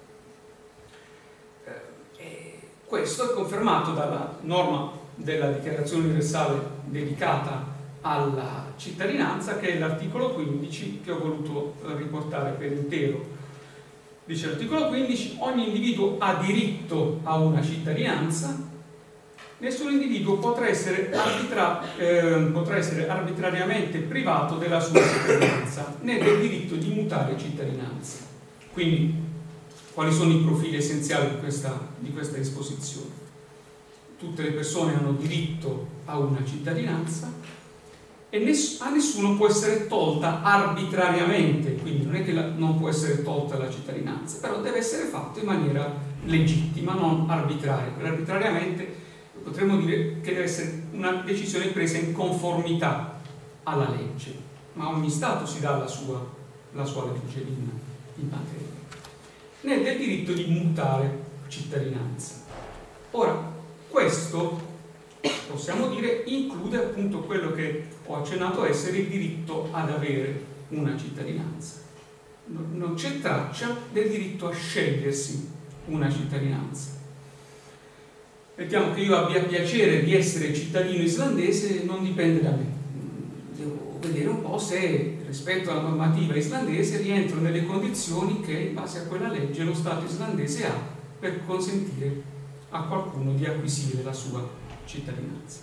Eh, questo è confermato dalla norma della Dichiarazione Universale dedicata alla cittadinanza, che è l'articolo quindici, che ho voluto riportare per intero. Dice l'articolo quindici: ogni individuo ha diritto a una cittadinanza, nessun individuo potrà essere, arbitra, eh, potrà essere arbitrariamente privato della sua cittadinanza, né del diritto di mutare cittadinanza. Quindi, quali sono i profili essenziali di questa, di questa disposizione? Tutte le persone hanno diritto a una cittadinanza e ness- a nessuno può essere tolta arbitrariamente, quindi non è che la, non può essere tolta la cittadinanza, però deve essere fatto in maniera legittima, non arbitraria. Per arbitrariamente potremmo dire che deve essere una decisione presa in conformità alla legge, ma ogni Stato si dà la sua, la sua legge in, in materia. Né del diritto di mutare cittadinanza. Ora, questo, possiamo dire, include appunto quello che ho accennato essere il diritto ad avere una cittadinanza. Non c'è traccia del diritto a scegliersi una cittadinanza. Mettiamo che io abbia piacere di essere cittadino islandese, non dipende da me. Devo vedere un po' se rispetto alla normativa islandese rientro nelle condizioni che in base a quella legge lo Stato islandese ha per consentire a qualcuno di acquisire la sua cittadinanza.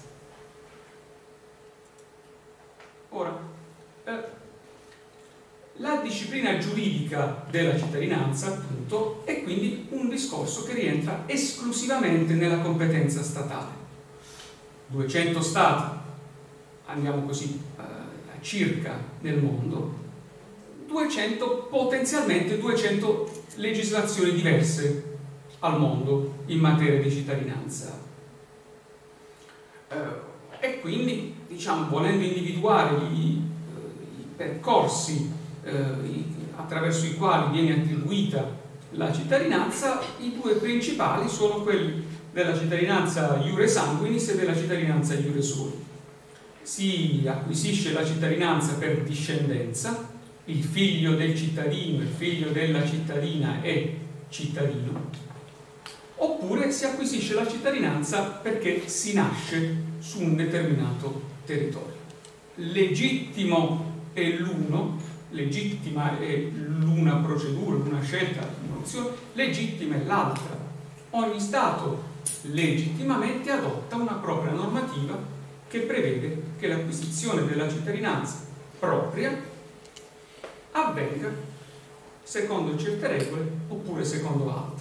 Ora, eh, la disciplina giuridica della cittadinanza, appunto, è quindi un discorso che rientra esclusivamente nella competenza statale. duecento stati, andiamo così eh, a circa nel mondo, duecento, potenzialmente duecento legislazioni diverse al mondo in materia di cittadinanza. Eh, e quindi, diciamo, volendo individuare i, i percorsi eh, i, attraverso i quali viene attribuita la cittadinanza, i due principali sono quelli della cittadinanza iure sanguinis e della cittadinanza iure soli. Si acquisisce la cittadinanza per discendenza, il figlio del cittadino, il figlio della cittadina è cittadino, oppure si acquisisce la cittadinanza perché si nasce su un determinato territorio. Legittimo è l'uno, legittima è l'una procedura, una scelta, un'opzione, legittima è l'altra. Ogni Stato legittimamente adotta una propria normativa che prevede che l'acquisizione della cittadinanza propria avvenga secondo certe regole oppure secondo altre.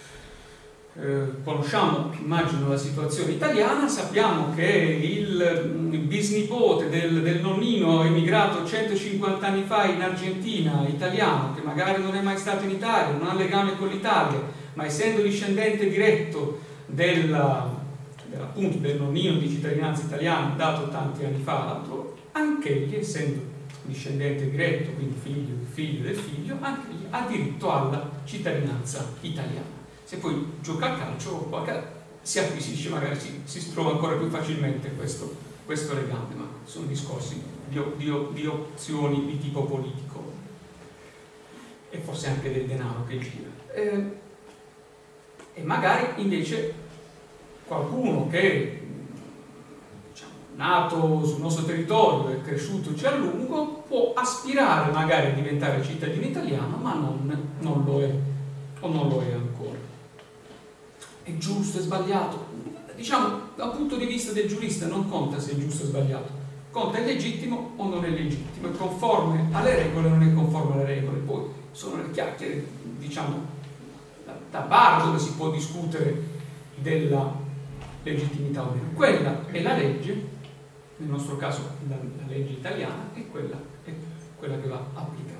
Eh, conosciamo, immagino, la situazione italiana, sappiamo che il, il bisnipote del, del nonnino emigrato centocinquanta anni fa in Argentina, italiano, che magari non è mai stato in Italia, non ha legame con l'Italia, ma essendo discendente diretto della, della, appunto, del nonnino di cittadinanza italiana dato tanti anni fa, anche egli, essendo discendente diretto, quindi figlio del figlio del figlio, anche egli ha diritto alla cittadinanza italiana. Se poi gioca a calcio si acquisisce, magari si, si trova ancora più facilmente questo, questo legame, ma sono discorsi di, di, di opzioni di tipo politico e forse anche del denaro che gira. Eh, e magari invece qualcuno che, diciamo, nato sul nostro territorio e cresciutoci a lungo può aspirare magari a diventare cittadino italiano, ma non, non lo è, o non lo è ancora. È giusto, è sbagliato? Diciamo, dal punto di vista del giurista non conta se è giusto o sbagliato, conta è legittimo o non è legittimo, è conforme alle regole o non è conforme alle regole. Poi sono le chiacchiere, diciamo, da, da bar dove si può discutere della legittimità o meno. Quella è la legge, nel nostro caso la, la legge italiana, e quella è quella che va applicata.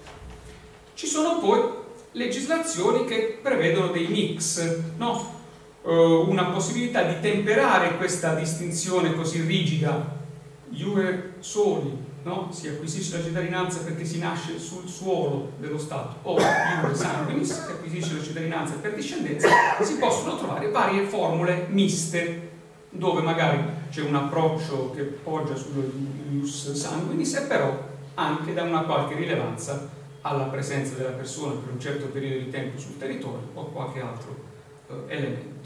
Ci sono poi legislazioni che prevedono dei mix, no? Uh, una possibilità di temperare questa distinzione così rigida, iure soli, no? Si acquisisce la cittadinanza perché si nasce sul suolo dello Stato, o iure sanguinis, si acquisisce la cittadinanza per discendenza. Si possono trovare varie formule miste, dove magari c'è un approccio che poggia sullo ius sanguinis e però anche dà una qualche rilevanza alla presenza della persona per un certo periodo di tempo sul territorio o qualche altro eh, elemento.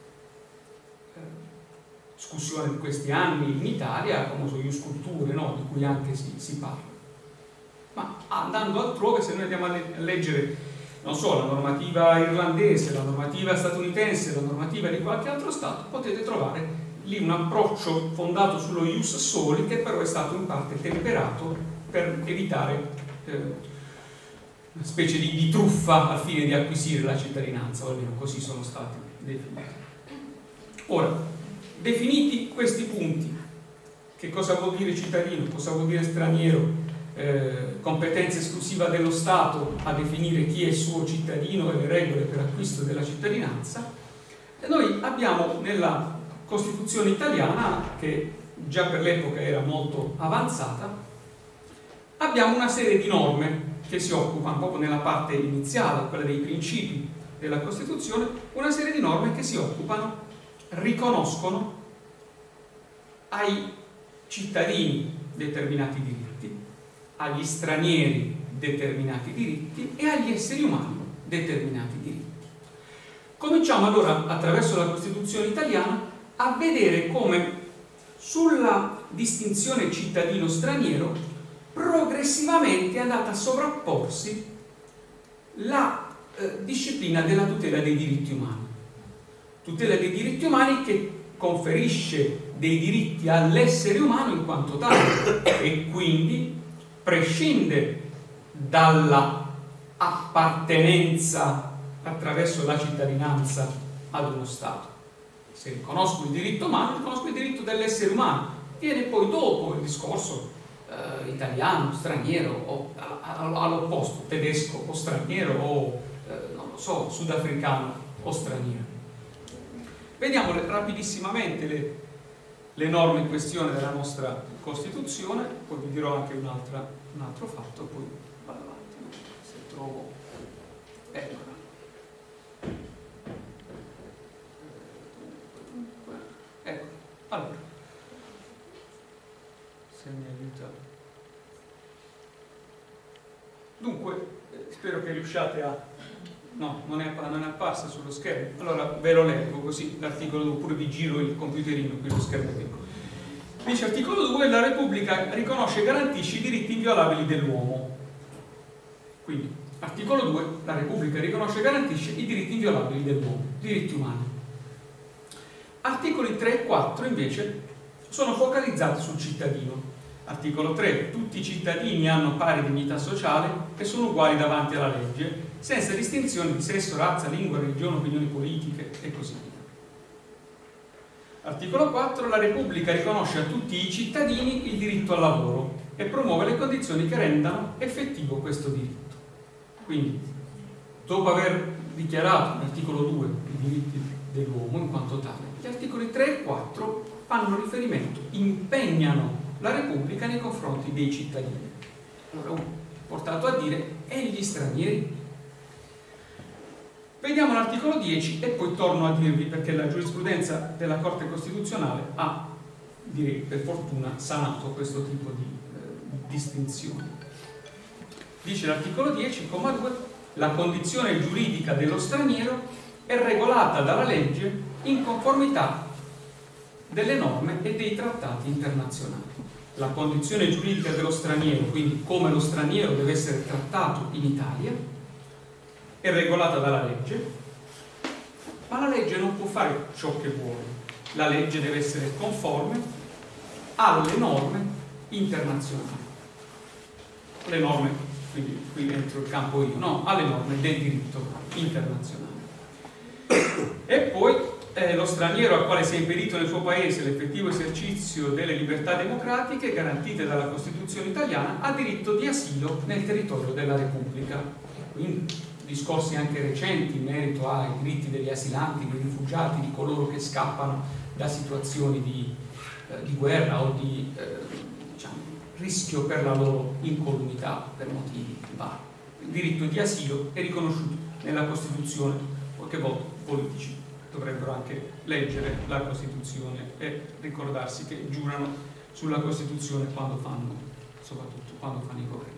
Eh, discussione di questi anni in Italia, famoso ius culturae, no? Di cui anche si, si parla. Ma andando altrove, se noi andiamo a, le a leggere, non so, la normativa irlandese, la normativa statunitense, la normativa di qualche altro Stato, potete trovare lì un approccio fondato sullo ius soli, che però è stato in parte temperato per evitare eh, una specie di, di truffa al fine di acquisire la cittadinanza, o almeno così sono stati definiti. Ora, definiti questi punti, che cosa vuol dire cittadino, cosa vuol dire straniero, eh, competenza esclusiva dello Stato a definire chi è il suo cittadino e le regole per acquisto della cittadinanza, e noi abbiamo nella Costituzione italiana, che già per l'epoca era molto avanzata, abbiamo una serie di norme che si occupano, proprio nella parte iniziale, quella dei principi della Costituzione, una serie di norme che si occupano, riconoscono ai cittadini determinati diritti, agli stranieri determinati diritti e agli esseri umani determinati diritti. Cominciamo allora, attraverso la Costituzione italiana, a vedere come sulla distinzione cittadino-straniero progressivamente è andata a sovrapporsi la eh, disciplina della tutela dei diritti umani. Tutela dei diritti umani che conferisce dei diritti all'essere umano in quanto tale e quindi prescinde dalla appartenenza attraverso la cittadinanza ad uno Stato. Se riconosco il diritto umano, riconosco il diritto dell'essere umano. Viene poi dopo il discorso Uh, italiano, straniero, o all'opposto, tedesco o straniero, o uh, non lo so, sudafricano o straniero. Vediamo le, rapidissimamente le, le norme in questione della nostra Costituzione, poi vi dirò anche un, altra, un altro fatto, poi vado avanti, se trovo. Eccola. Ecco, allora. Se mi aiuta. Dunque, eh, spero che riusciate a... No, non è, non è apparsa sullo schermo. Allora ve lo leggo così l'articolo, oppure vi giro il computerino, qui lo schermo piccolo. Dice articolo due: la Repubblica riconosce e garantisce i diritti inviolabili dell'uomo. Quindi, articolo due: la Repubblica riconosce e garantisce i diritti inviolabili dell'uomo, diritti umani. Articoli tre e quattro invece sono focalizzati sul cittadino. Articolo tre: tutti i cittadini hanno pari dignità sociale e sono uguali davanti alla legge, senza distinzione di sesso, razza, lingua, religione, opinioni politiche e così via. Articolo quattro: la Repubblica riconosce a tutti i cittadini il diritto al lavoro e promuove le condizioni che rendano effettivo questo diritto. Quindi, dopo aver dichiarato l'articolo due i diritti dell'uomo in quanto tale, gli articoli tre e quattro fanno riferimento, impegnano la Repubblica nei confronti dei cittadini. Allora uno è portato a dire: e gli stranieri? Vediamo l'articolo dieci e poi torno a dirvi perché la giurisprudenza della Corte Costituzionale ha, direi per fortuna, sanato questo tipo di eh, distinzione. Dice l'articolo dieci, comma due: la condizione giuridica dello straniero è regolata dalla legge in conformità delle norme e dei trattati internazionali. la condizione giuridica dello straniero, quindi come lo straniero deve essere trattato in Italia, è regolata dalla legge, ma la legge non può fare ciò che vuole, la legge deve essere conforme alle norme internazionali, le norme, quindi qui entro il campo io, no, alle norme del diritto internazionale. E poi Eh, lo straniero al quale sia impedito nel suo paese l'effettivo esercizio delle libertà democratiche garantite dalla Costituzione italiana ha diritto di asilo nel territorio della Repubblica. Quindi discorsi anche recenti in merito ai diritti degli asilanti, dei rifugiati, di coloro che scappano da situazioni di, eh, di guerra o di eh, diciamo, rischio per la loro incolumità per motivi vari. Il diritto di asilo è riconosciuto nella Costituzione, qualche volta politici dovrebbero anche leggere la Costituzione e ricordarsi che giurano sulla Costituzione quando fanno, soprattutto quando fanno i governi.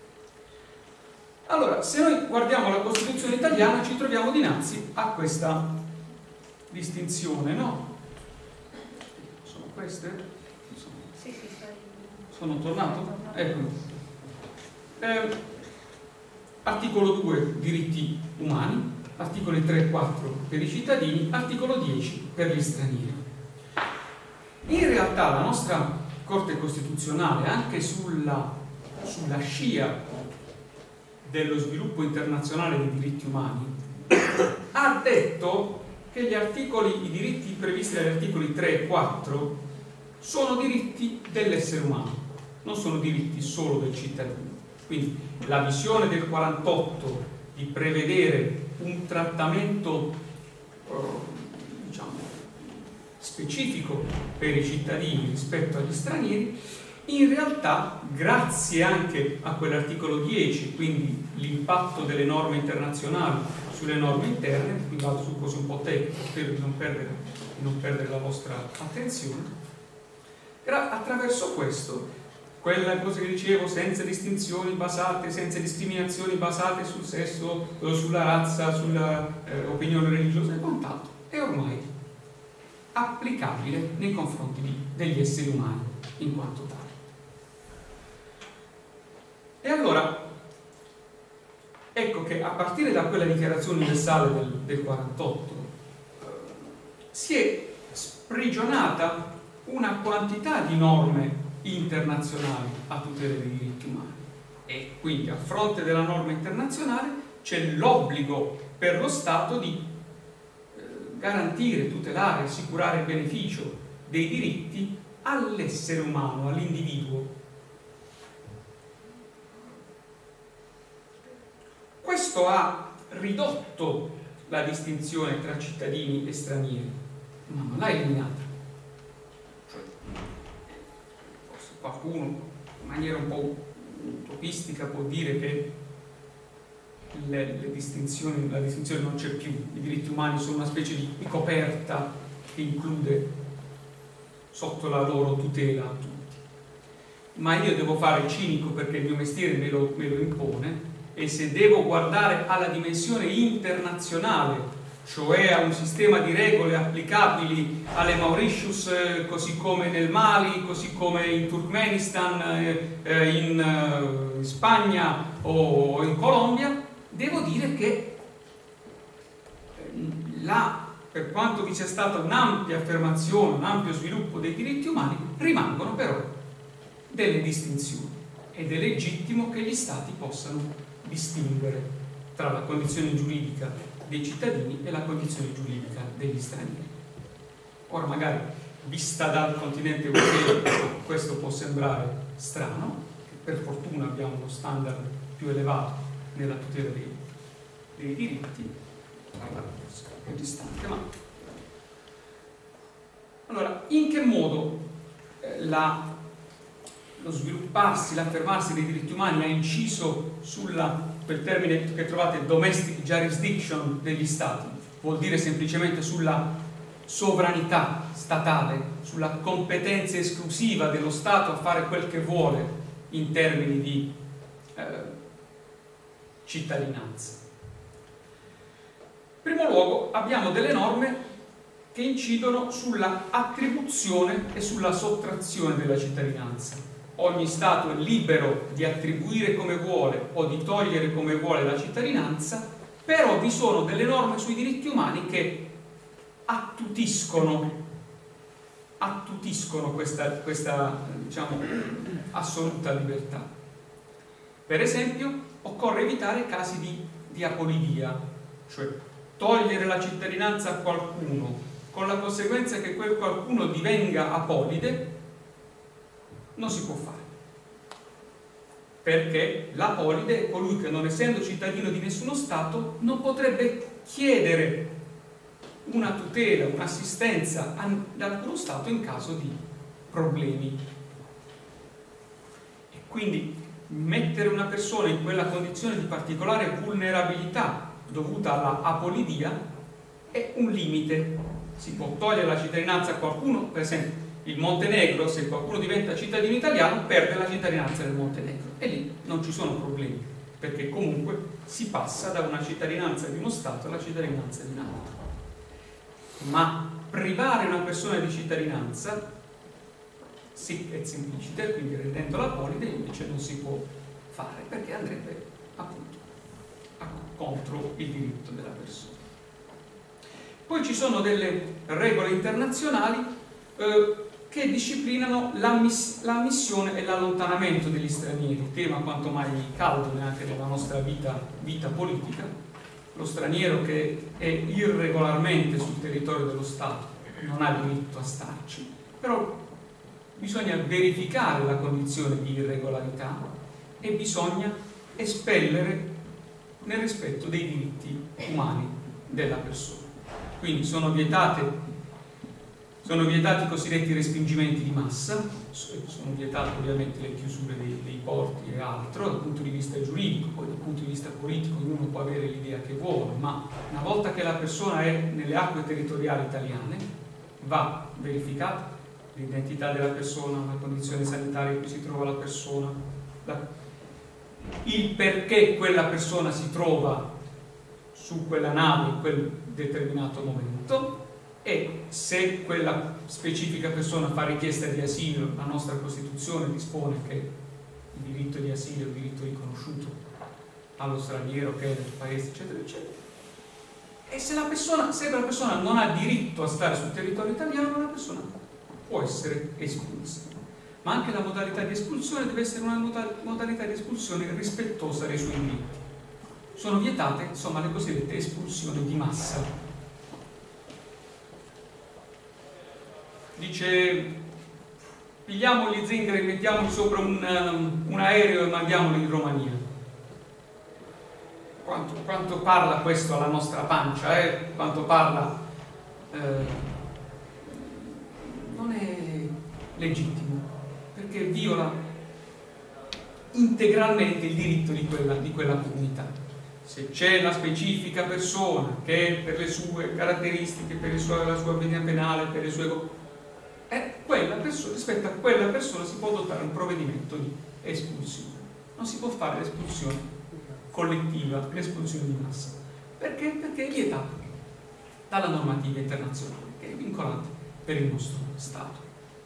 Allora, se noi guardiamo la Costituzione italiana ci troviamo dinanzi a questa distinzione, no? Sono queste? Sono, Sì, sì, sta sono tornato? Ecco. Eh, articolo due, diritti umani. Articoli tre e quattro per i cittadini, articolo dieci per gli stranieri. In realtà la nostra Corte Costituzionale, anche sulla, sulla scia dello sviluppo internazionale dei diritti umani, ha detto che gli articoli, i diritti previsti dagli articoli tre e quattro sono diritti dell'essere umano, non sono diritti solo del cittadino. Quindi la visione del quarantotto di prevedere un trattamento eh, diciamo, specifico per i cittadini rispetto agli stranieri, in realtà grazie anche a quell'articolo dieci, quindi l'impatto delle norme internazionali sulle norme interne, qui vado su cose un po' tecniche, spero di non perdere, di non perdere la vostra attenzione, era attraverso questo, quella cosa che dicevo, senza distinzioni basate, senza discriminazioni basate sul sesso, sulla razza, sulla eh, opinione religiosa e quant'altro, è ormai applicabile nei confronti di, degli esseri umani in quanto tali. E allora, ecco che a partire da quella dichiarazione universale del, del quarantotto eh, si è sprigionata una quantità di norme internazionali a tutela dei diritti umani e quindi a fronte della norma internazionale c'è l'obbligo per lo Stato di eh, garantire, tutelare, assicurare il beneficio dei diritti all'essere umano, all'individuo. Questo ha ridotto la distinzione tra cittadini e stranieri, ma non l'ha eliminata. Qualcuno in maniera un po' utopistica può dire che le, le distinzioni, la distinzione non c'è più, i diritti umani sono una specie di, di coperta che include sotto la loro tutela a tutti. Ma io devo fare cinico perché il mio mestiere me lo, me lo impone, e se devo guardare alla dimensione internazionale, cioè a un sistema di regole applicabili alle Mauritius, eh, così come nel Mali, così come in Turkmenistan, eh, eh, in, eh, in Spagna o in Colombia, devo dire che là, per quanto vi sia stata un'ampia affermazione, un ampio sviluppo dei diritti umani, rimangono però delle distinzioni ed è legittimo che gli Stati possano distinguere tra la condizione giuridica dei cittadini e la condizione giuridica degli stranieri. Ora magari vista dal continente europeo questo può sembrare strano, che per fortuna abbiamo uno standard più elevato nella tutela dei, dei diritti, è distante, ma allora in che modo eh, la, lo svilupparsi, l'affermarsi dei diritti umani ha inciso sulla quel termine che trovate domestic jurisdiction degli Stati, vuol dire semplicemente sulla sovranità statale, sulla competenza esclusiva dello Stato a fare quel che vuole in termini di eh, cittadinanza. In primo luogo abbiamo delle norme che incidono sulla attribuzione e sulla sottrazione della cittadinanza. Ogni Stato è libero di attribuire come vuole o di togliere come vuole la cittadinanza, però vi sono delle norme sui diritti umani che attutiscono, attutiscono questa, questa diciamo, assoluta libertà. Per esempio, occorre evitare casi di, di apolidia, cioè togliere la cittadinanza a qualcuno con la conseguenza che quel qualcuno divenga apolide, non si può fare, perché l'apolide è colui che, non essendo cittadino di nessuno Stato, non potrebbe chiedere una tutela, un'assistenza ad alcuno Stato in caso di problemi. E quindi mettere una persona in quella condizione di particolare vulnerabilità dovuta alla apolidia è un limite. Si può togliere la cittadinanza a qualcuno, per esempio il Montenegro, se qualcuno diventa cittadino italiano perde la cittadinanza del Montenegro e lì non ci sono problemi, perché comunque si passa da una cittadinanza di uno Stato alla cittadinanza di un altro. Ma privare una persona di cittadinanza sì, è semplicite, quindi rendendola apolide invece non si può fare, perché andrebbe appunto contro il diritto della persona. Poi ci sono delle regole internazionali eh, che disciplinano l'ammissione e l'allontanamento degli stranieri, tema quanto mai caldo neanche nella nostra vita, vita politica. Lo straniero che è irregolarmente sul territorio dello Stato non ha diritto a starci, però bisogna verificare la condizione di irregolarità e bisogna espellere nel rispetto dei diritti umani della persona. Quindi sono vietate, sono vietati i cosiddetti respingimenti di massa, sono vietate ovviamente le chiusure dei, dei porti e altro dal punto di vista giuridico, poi dal punto di vista politico ognuno può avere l'idea che vuole, ma una volta che la persona è nelle acque territoriali italiane va verificata l'identità della persona, la condizione sanitaria in cui si trova la persona, la, il perché quella persona si trova su quella nave in quel determinato momento e se quella specifica persona fa richiesta di asilo, la nostra Costituzione dispone che il diritto di asilo è un diritto riconosciuto allo straniero che è del paese, eccetera, eccetera. E se la persona, se la persona non ha diritto a stare sul territorio italiano, la persona può essere espulsa. Ma anche la modalità di espulsione deve essere una modalità di espulsione rispettosa dei suoi diritti. Sono vietate, insomma, le cosiddette espulsioni di massa. Dice, pigliamo gli zingari, mettiamoli sopra un, un aereo e mandiamoli in Romania. Quanto, quanto parla questo alla nostra pancia, eh? Quanto parla... Eh, non è legittimo, perché viola integralmente il diritto di quella, di quella comunità. Se c'è la specifica persona che per le sue caratteristiche, per le sue, la sua venia penale, per le sue... Eh, quella persona, rispetto a quella persona si può adottare un provvedimento di espulsione. Non si può fare l'espulsione collettiva, l'espulsione di massa. Perché? Perché è vietato dalla normativa internazionale, che è vincolante per il nostro Stato.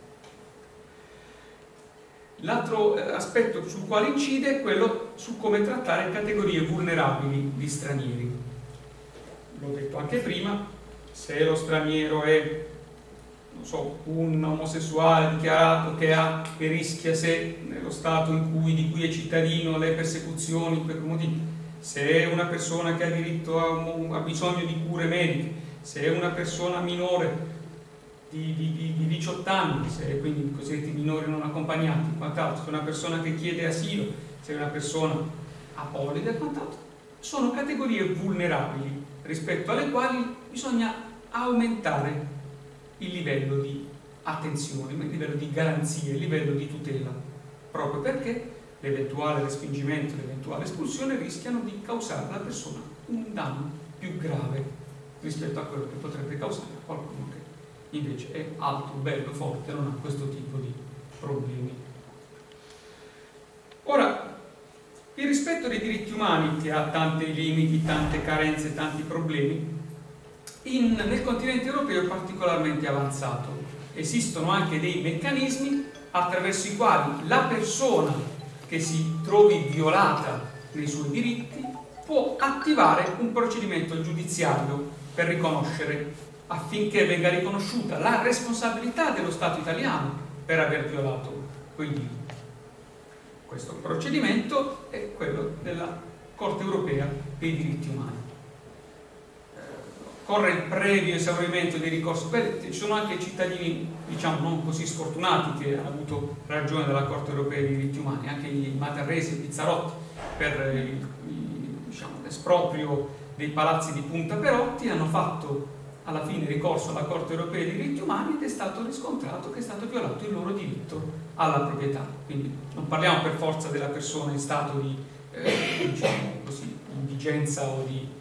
L'altro aspetto sul quale incide è quello su come trattare categorie vulnerabili di stranieri. L'ho detto anche prima, se lo straniero è, non so, un omosessuale dichiarato che, ha, che rischia, se nello Stato in cui, di cui è cittadino, le persecuzioni per motivi, se è una persona che ha diritto a, ha bisogno di cure mediche, se è una persona minore Di, di, di diciotto anni, se quindi i cosiddetti minori non accompagnati, quant'altro, se è una persona che chiede asilo, se è una persona apolide e quant'altro, sono categorie vulnerabili rispetto alle quali bisogna aumentare il livello di attenzione, il livello di garanzia, il livello di tutela, proprio perché l'eventuale respingimento, l'eventuale espulsione rischiano di causare alla persona un danno più grave rispetto a quello che potrebbe causare a qualcuno che invece è alto, bello, forte, non ha questo tipo di problemi. Ora, il rispetto dei diritti umani, che ha tanti limiti, tante carenze, tanti problemi, in, nel continente europeo è particolarmente avanzato. Esistono anche dei meccanismi attraverso i quali la persona che si trovi violata nei suoi diritti può attivare un procedimento giudiziario per riconoscere, affinché venga riconosciuta la responsabilità dello Stato italiano per aver violato quei diritti. Questo procedimento è quello della Corte europea dei diritti umani. Occorre il previo esaurimento dei ricorsi. Beh, ci sono anche cittadini, diciamo, non così sfortunati che hanno avuto ragione dalla Corte europea dei diritti umani, anche i Matarresi e Pizzarotti per il, il, diciamo, l'esproprio dei palazzi di Punta Perotti hanno fatto alla fine ricorso alla Corte europea dei diritti umani ed è stato riscontrato che è stato violato il loro diritto alla proprietà. Quindi non parliamo per forza della persona in stato di eh, diciamo così, indigenza o di...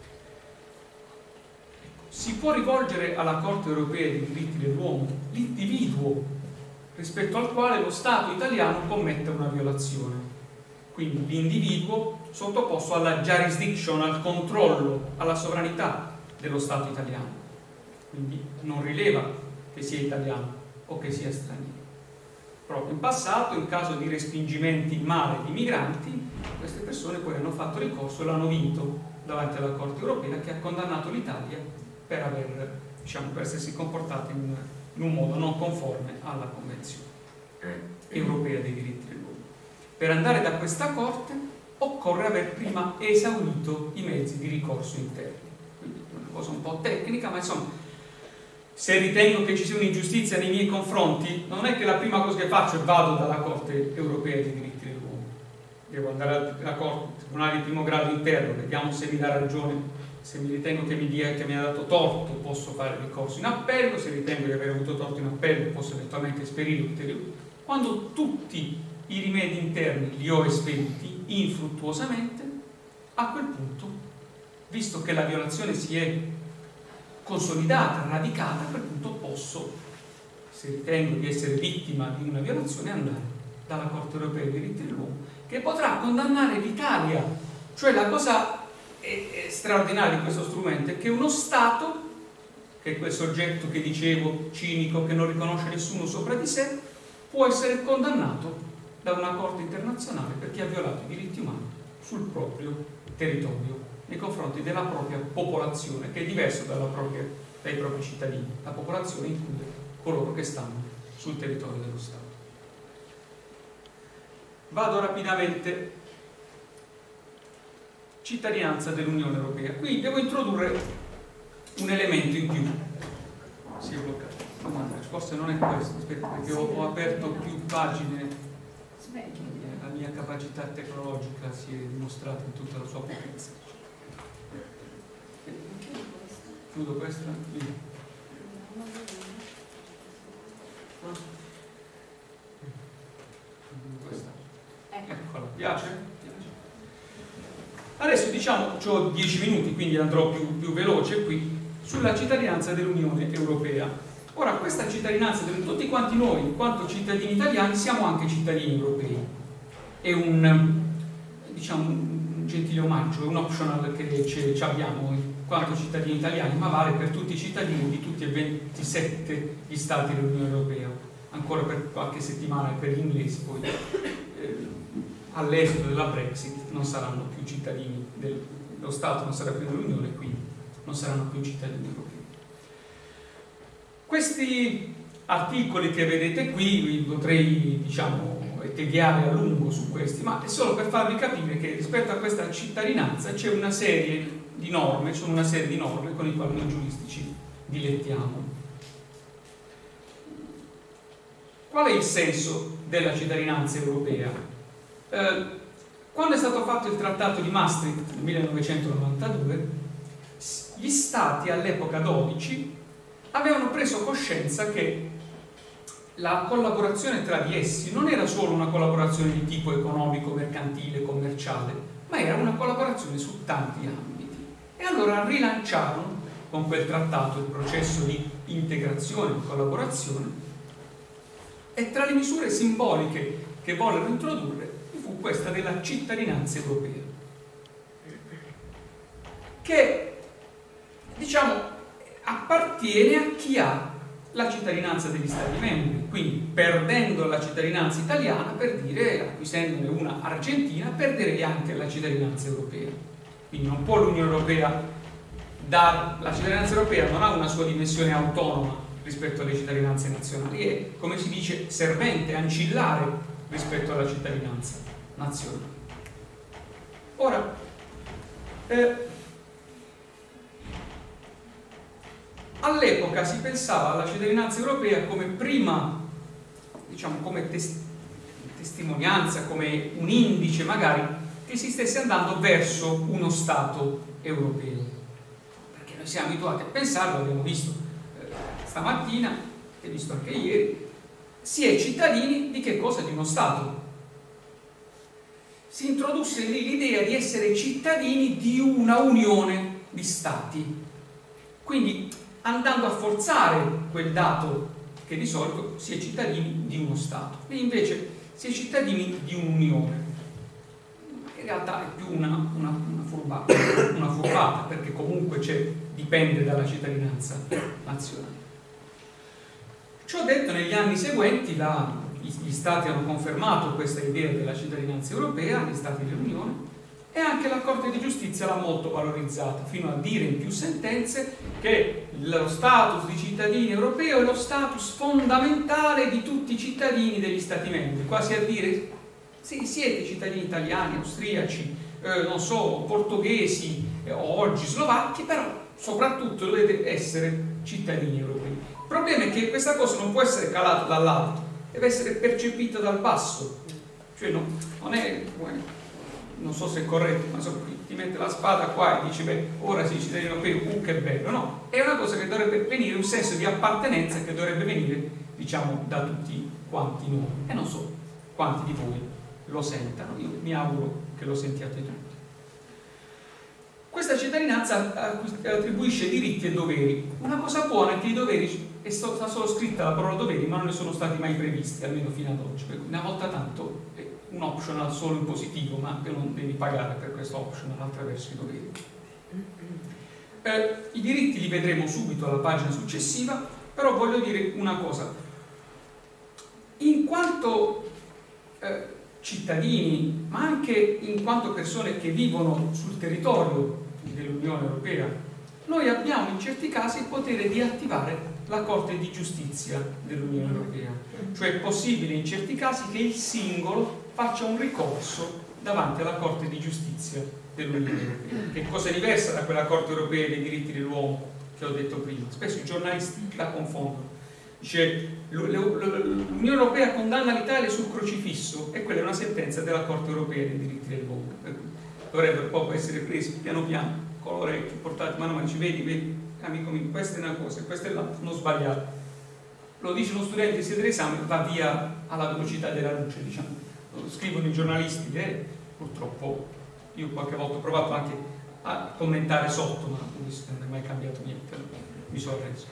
Si può rivolgere alla Corte europea dei diritti dell'uomo l'individuo rispetto al quale lo Stato italiano commette una violazione. Quindi l'individuo sottoposto alla jurisdiction, al controllo, alla sovranità dello Stato italiano. Quindi non rileva che sia italiano o che sia straniero. Proprio in passato, in caso di respingimenti in mare di migranti, queste persone poi hanno fatto ricorso e l'hanno vinto davanti alla Corte europea, che ha condannato l'Italia per aver, diciamo, per essersi comportati in, in un modo non conforme alla Convenzione europea dei diritti dell'uomo. Per andare da questa Corte occorre aver prima esaurito i mezzi di ricorso interni. Quindi è una cosa un po' tecnica, ma insomma, se ritengo che ci sia un'ingiustizia nei miei confronti, non è che la prima cosa che faccio è vado dalla Corte europea dei diritti dell'uomo. Devo andare alla Corte, al Tribunale di primo grado interno, vediamo se mi dà ragione. Se mi ritengo che mi, dia, che mi ha dato torto, posso fare ricorso in appello. Se ritengo di aver avuto torto in appello, posso eventualmente esperire ulteriori. Quando tutti i rimedi interni li ho esperiti infruttuosamente, a quel punto, visto che la violazione si è consolidata, radicata, a quel punto posso, se ritengo di essere vittima di una violazione, andare dalla Corte europea dei diritti dell'uomo, che potrà condannare l'Italia. Cioè la cosa è, è straordinaria di questo strumento è che uno Stato, che è quel soggetto che dicevo, cinico, che non riconosce nessuno sopra di sé, può essere condannato da una Corte internazionale perché ha violato i diritti umani sul proprio territorio nei confronti della propria popolazione, che è diverso dalla propria, dai propri cittadini. La popolazione include coloro che stanno sul territorio dello Stato. Vado rapidamente. Cittadinanza dell'Unione Europea. Qui devo introdurre un elemento in più. Si è bloccato. Forse non è questo, aspetta, perché ho, ho aperto più pagine. La mia capacità tecnologica si è dimostrata in tutta la sua potenza. Chiudo questa? Lì. Questa. Eccola, piace? Adesso diciamo, ho dieci minuti, quindi andrò più, più veloce qui, sulla cittadinanza dell'Unione Europea. Ora, questa cittadinanza, tutti quanti noi, in quanto cittadini italiani, siamo anche cittadini europei. È un, diciamo, un gentile omaggio, è un optional che ci abbiamo in quanto cittadini italiani, ma vale per tutti i cittadini di tutti e ventisette gli stati dell'Unione Europea. Ancora per qualche settimana per gli inglesi, poi eh, all'esito della Brexit non saranno più cittadini, del, lo Stato non sarà più dell'Unione, quindi non saranno più cittadini europei. Questi articoli che vedete qui, vi potrei, diciamo, tediare a lungo su questi, ma è solo per farvi capire che rispetto a questa cittadinanza c'è una serie di norme, sono una serie di norme con le quali noi giuristi ci dilettiamo. Qual è il senso della cittadinanza europea? Eh, quando è stato fatto il trattato di Maastricht nel millenovecentonovantadue, gli stati all'epoca dodici avevano preso coscienza che la collaborazione tra di essi non era solo una collaborazione di tipo economico, mercantile, commerciale, ma era una collaborazione su tanti ambiti. E allora rilanciarono con quel trattato il processo di integrazione e collaborazione, e tra le misure simboliche che vollero introdurre fu questa della cittadinanza europea, che, diciamo, appartiene a chi ha la cittadinanza degli Stati membri, quindi perdendo la cittadinanza italiana, per dire, acquisendone una argentina, perderei anche la cittadinanza europea. Quindi non può l'Unione Europea dar, la cittadinanza europea non ha una sua dimensione autonoma rispetto alle cittadinanze nazionali, è, come si dice, servente, ancillare rispetto alla cittadinanza nazionale. Ora, eh, all'epoca si pensava alla cittadinanza europea come prima, diciamo, come tes testimonianza, come un indice magari che si stesse andando verso uno Stato europeo. Perché noi siamo abituati a pensarlo, abbiamo visto eh, stamattina, e visto anche ieri, si è cittadini di che cosa? Di uno Stato. Si introdusse lì l'idea di essere cittadini di una unione di Stati. Quindi andando a forzare quel dato che di solito si è cittadini di uno Stato. E invece si è cittadini di un'unione. In realtà è più una, una, una, furbata, una furbata, perché comunque dipende dalla cittadinanza nazionale. Ciò detto, negli anni seguenti la, gli Stati hanno confermato questa idea della cittadinanza europea, gli Stati dell'Unione, e anche la Corte di Giustizia l'ha molto valorizzata, fino a dire in più sentenze che lo status di cittadini europeo è lo status fondamentale di tutti i cittadini degli Stati membri, quasi a dire, sì, siete cittadini italiani, austriaci, eh, non so, portoghesi, eh, o oggi slovacchi, però soprattutto dovete essere cittadini europei. Il problema è che questa cosa non può essere calata dall'alto, deve essere percepita dal basso, cioè no, non è, non so se è corretto, ma so, ti mette la spada qua e dici, beh, ora sei cittadino europeo, uh, che bello, no, è una cosa che dovrebbe venire, un senso di appartenenza che dovrebbe venire, diciamo, da tutti quanti noi, e non so quanti di voi lo sentano, io mi auguro che lo sentiate tutti. Questa cittadinanza attribuisce diritti e doveri. Una cosa buona è che i doveri, è stata solo scritta la parola doveri, ma non ne sono stati mai previsti, almeno fino ad oggi. Una volta tanto è un optional solo in positivo, ma te non devi pagare per questo optional attraverso i doveri. Eh, I diritti li vedremo subito alla pagina successiva, però voglio dire una cosa. In quanto eh, cittadini, ma anche in quanto persone che vivono sul territorio dell'Unione Europea, noi abbiamo in certi casi il potere di attivare la Corte di Giustizia dell'Unione Europea, cioè è possibile in certi casi che il singolo faccia un ricorso davanti alla Corte di Giustizia dell'Unione Europea, che è cosa diversa da quella Corte Europea dei diritti dell'uomo che ho detto prima. Spesso i giornalisti la confondono. Dice, l'Unione Europea condanna l'Italia sul crocifisso, e quella è una sentenza della Corte Europea dei diritti dell'uomo. Dovrebbero proprio essere presi piano piano, con l'orecchio, portati mano a mano, dici, vedi, vedi, amico mio, questa è una cosa, questa è l'altra, non sbagliate. Lo dice uno studente di sede d'esame, va via alla velocità della luce, diciamo. Lo scrivono i giornalisti, e purtroppo io qualche volta ho provato anche a commentare sotto, ma non è mai cambiato niente, mi sono arreso.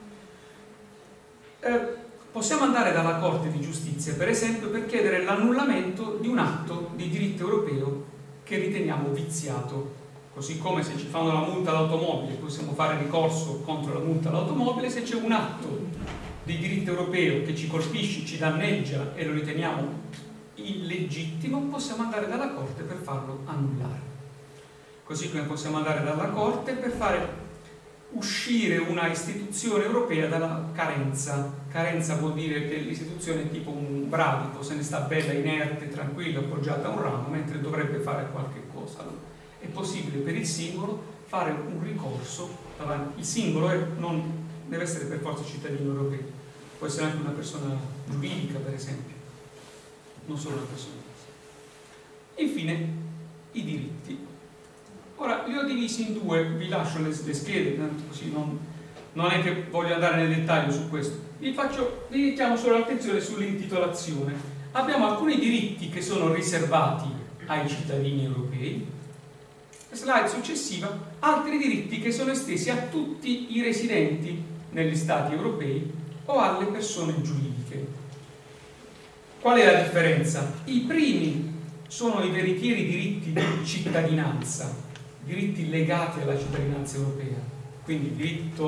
Eh, possiamo andare dalla Corte di Giustizia, per esempio, per chiedere l'annullamento di un atto di diritto europeo che riteniamo viziato, così come se ci fanno la multa all'automobile possiamo fare ricorso contro la multa all'automobile. Se c'è un atto di diritto europeo che ci colpisce, ci danneggia e lo riteniamo illegittimo, possiamo andare dalla Corte per farlo annullare, così come possiamo andare dalla Corte per fare uscire una istituzione europea dalla carenza. Carenza vuol dire che l'istituzione è tipo un bradipo, se ne sta bella, inerte, tranquilla, appoggiata a un ramo, mentre dovrebbe fare qualche cosa. Allora, è possibile per il singolo fare un ricorso davanti. Il singolo è, non deve essere per forza cittadino europeo, può essere anche una persona giuridica, per esempio, non solo una persona. Infine, i diritti. Ora, li ho divisi in due, vi lascio le, le schede, così non, non è che voglio andare nel dettaglio su questo. Vi, faccio, vi richiamo solo l'attenzione sull'intitolazione. Abbiamo alcuni diritti che sono riservati ai cittadini europei, slide successiva, altri diritti che sono estesi a tutti i residenti negli Stati europei o alle persone giuridiche. Qual è la differenza? I primi sono i veritieri diritti di cittadinanza, diritti legati alla cittadinanza europea, quindi diritto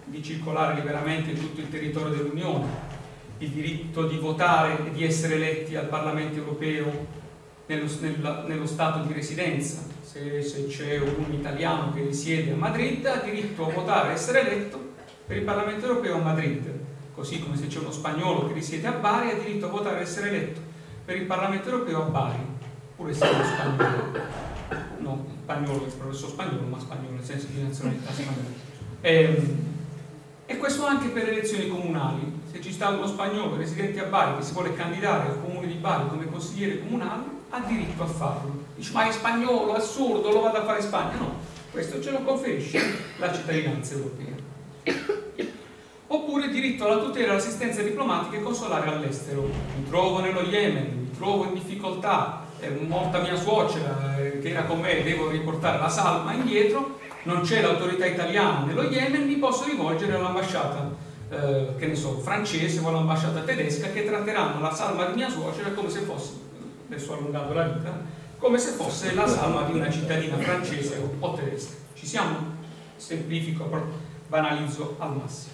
di circolare liberamente in tutto il territorio dell'Unione, il diritto di votare e di essere eletti al Parlamento europeo nello, nella, nello stato di residenza. Se, se c'è un italiano che risiede a Madrid, ha diritto a votare e essere eletto per il Parlamento europeo a Madrid, così come se c'è uno spagnolo che risiede a Bari, ha diritto a votare e essere eletto per il Parlamento europeo a Bari, pur essendo spagnolo. No, spagnolo, il professor spagnolo, ma spagnolo nel senso di nazionalità spagnola. E, e questo anche per le elezioni comunali. Se ci sta uno spagnolo residente a Bari che si vuole candidare al comune di Bari come consigliere comunale, ha diritto a farlo. Dice, ma è spagnolo, assurdo, lo vado a fare in Spagna. No, questo ce lo conferisce la cittadinanza europea. Oppure diritto alla tutela e all'assistenza diplomatica e consolare all'estero. Mi trovo nello Yemen, mi trovo in difficoltà, è morta mia suocera eh, che era con me, devo riportare la salma indietro, non c'è l'autorità italiana nello Yemen, mi posso rivolgere all'ambasciata, eh, che ne so, francese o all'ambasciata tedesca, che tratteranno la salma di mia suocera come se fosse, adesso ho allungato la vita, come se fosse la salma di una cittadina francese o, o tedesca. Ci siamo? Semplifico, banalizzo al massimo.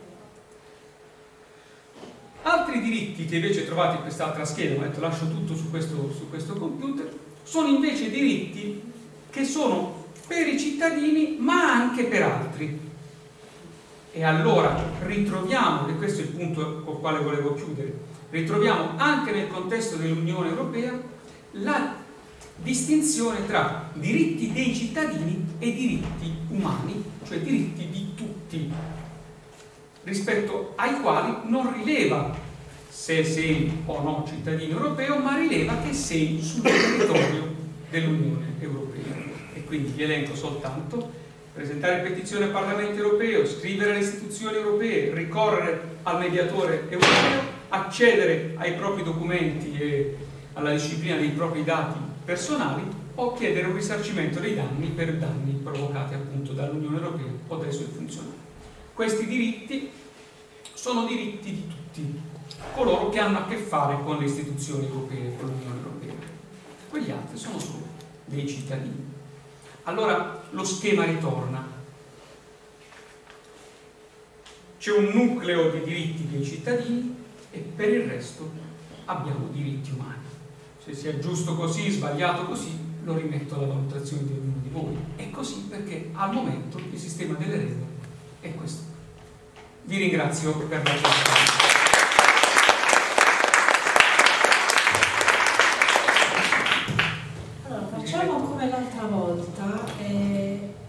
Altri diritti che invece trovate in quest'altra scheda, ho detto lascio tutto su questo, su questo computer, sono invece diritti che sono per i cittadini ma anche per altri. E allora ritroviamo, e questo è il punto col quale volevo chiudere, ritroviamo anche nel contesto dell'Unione Europea la distinzione tra diritti dei cittadini e diritti umani, cioè diritti di tutti, rispetto ai quali non rileva se sei o no cittadino europeo, ma rileva che sei sul territorio dell'Unione Europea. E quindi vi elenco soltanto: presentare petizione al Parlamento Europeo, scrivere alle istituzioni europee, ricorrere al mediatore europeo, accedere ai propri documenti e alla disciplina dei propri dati personali o chiedere un risarcimento dei danni per danni provocati appunto dall'Unione Europea o dai suoi funzionari. Questi diritti sono diritti di tutti coloro che hanno a che fare con le istituzioni europee, con l'Unione Europea. Quegli altri sono solo dei cittadini. Allora lo schema ritorna. C'è un nucleo di diritti dei cittadini e per il resto abbiamo diritti umani. Se sia giusto così, sbagliato così, lo rimetto alla valutazione di ognuno di voi. È così perché al momento il sistema delle regole è questo. Vi ringrazio per l'attenzione.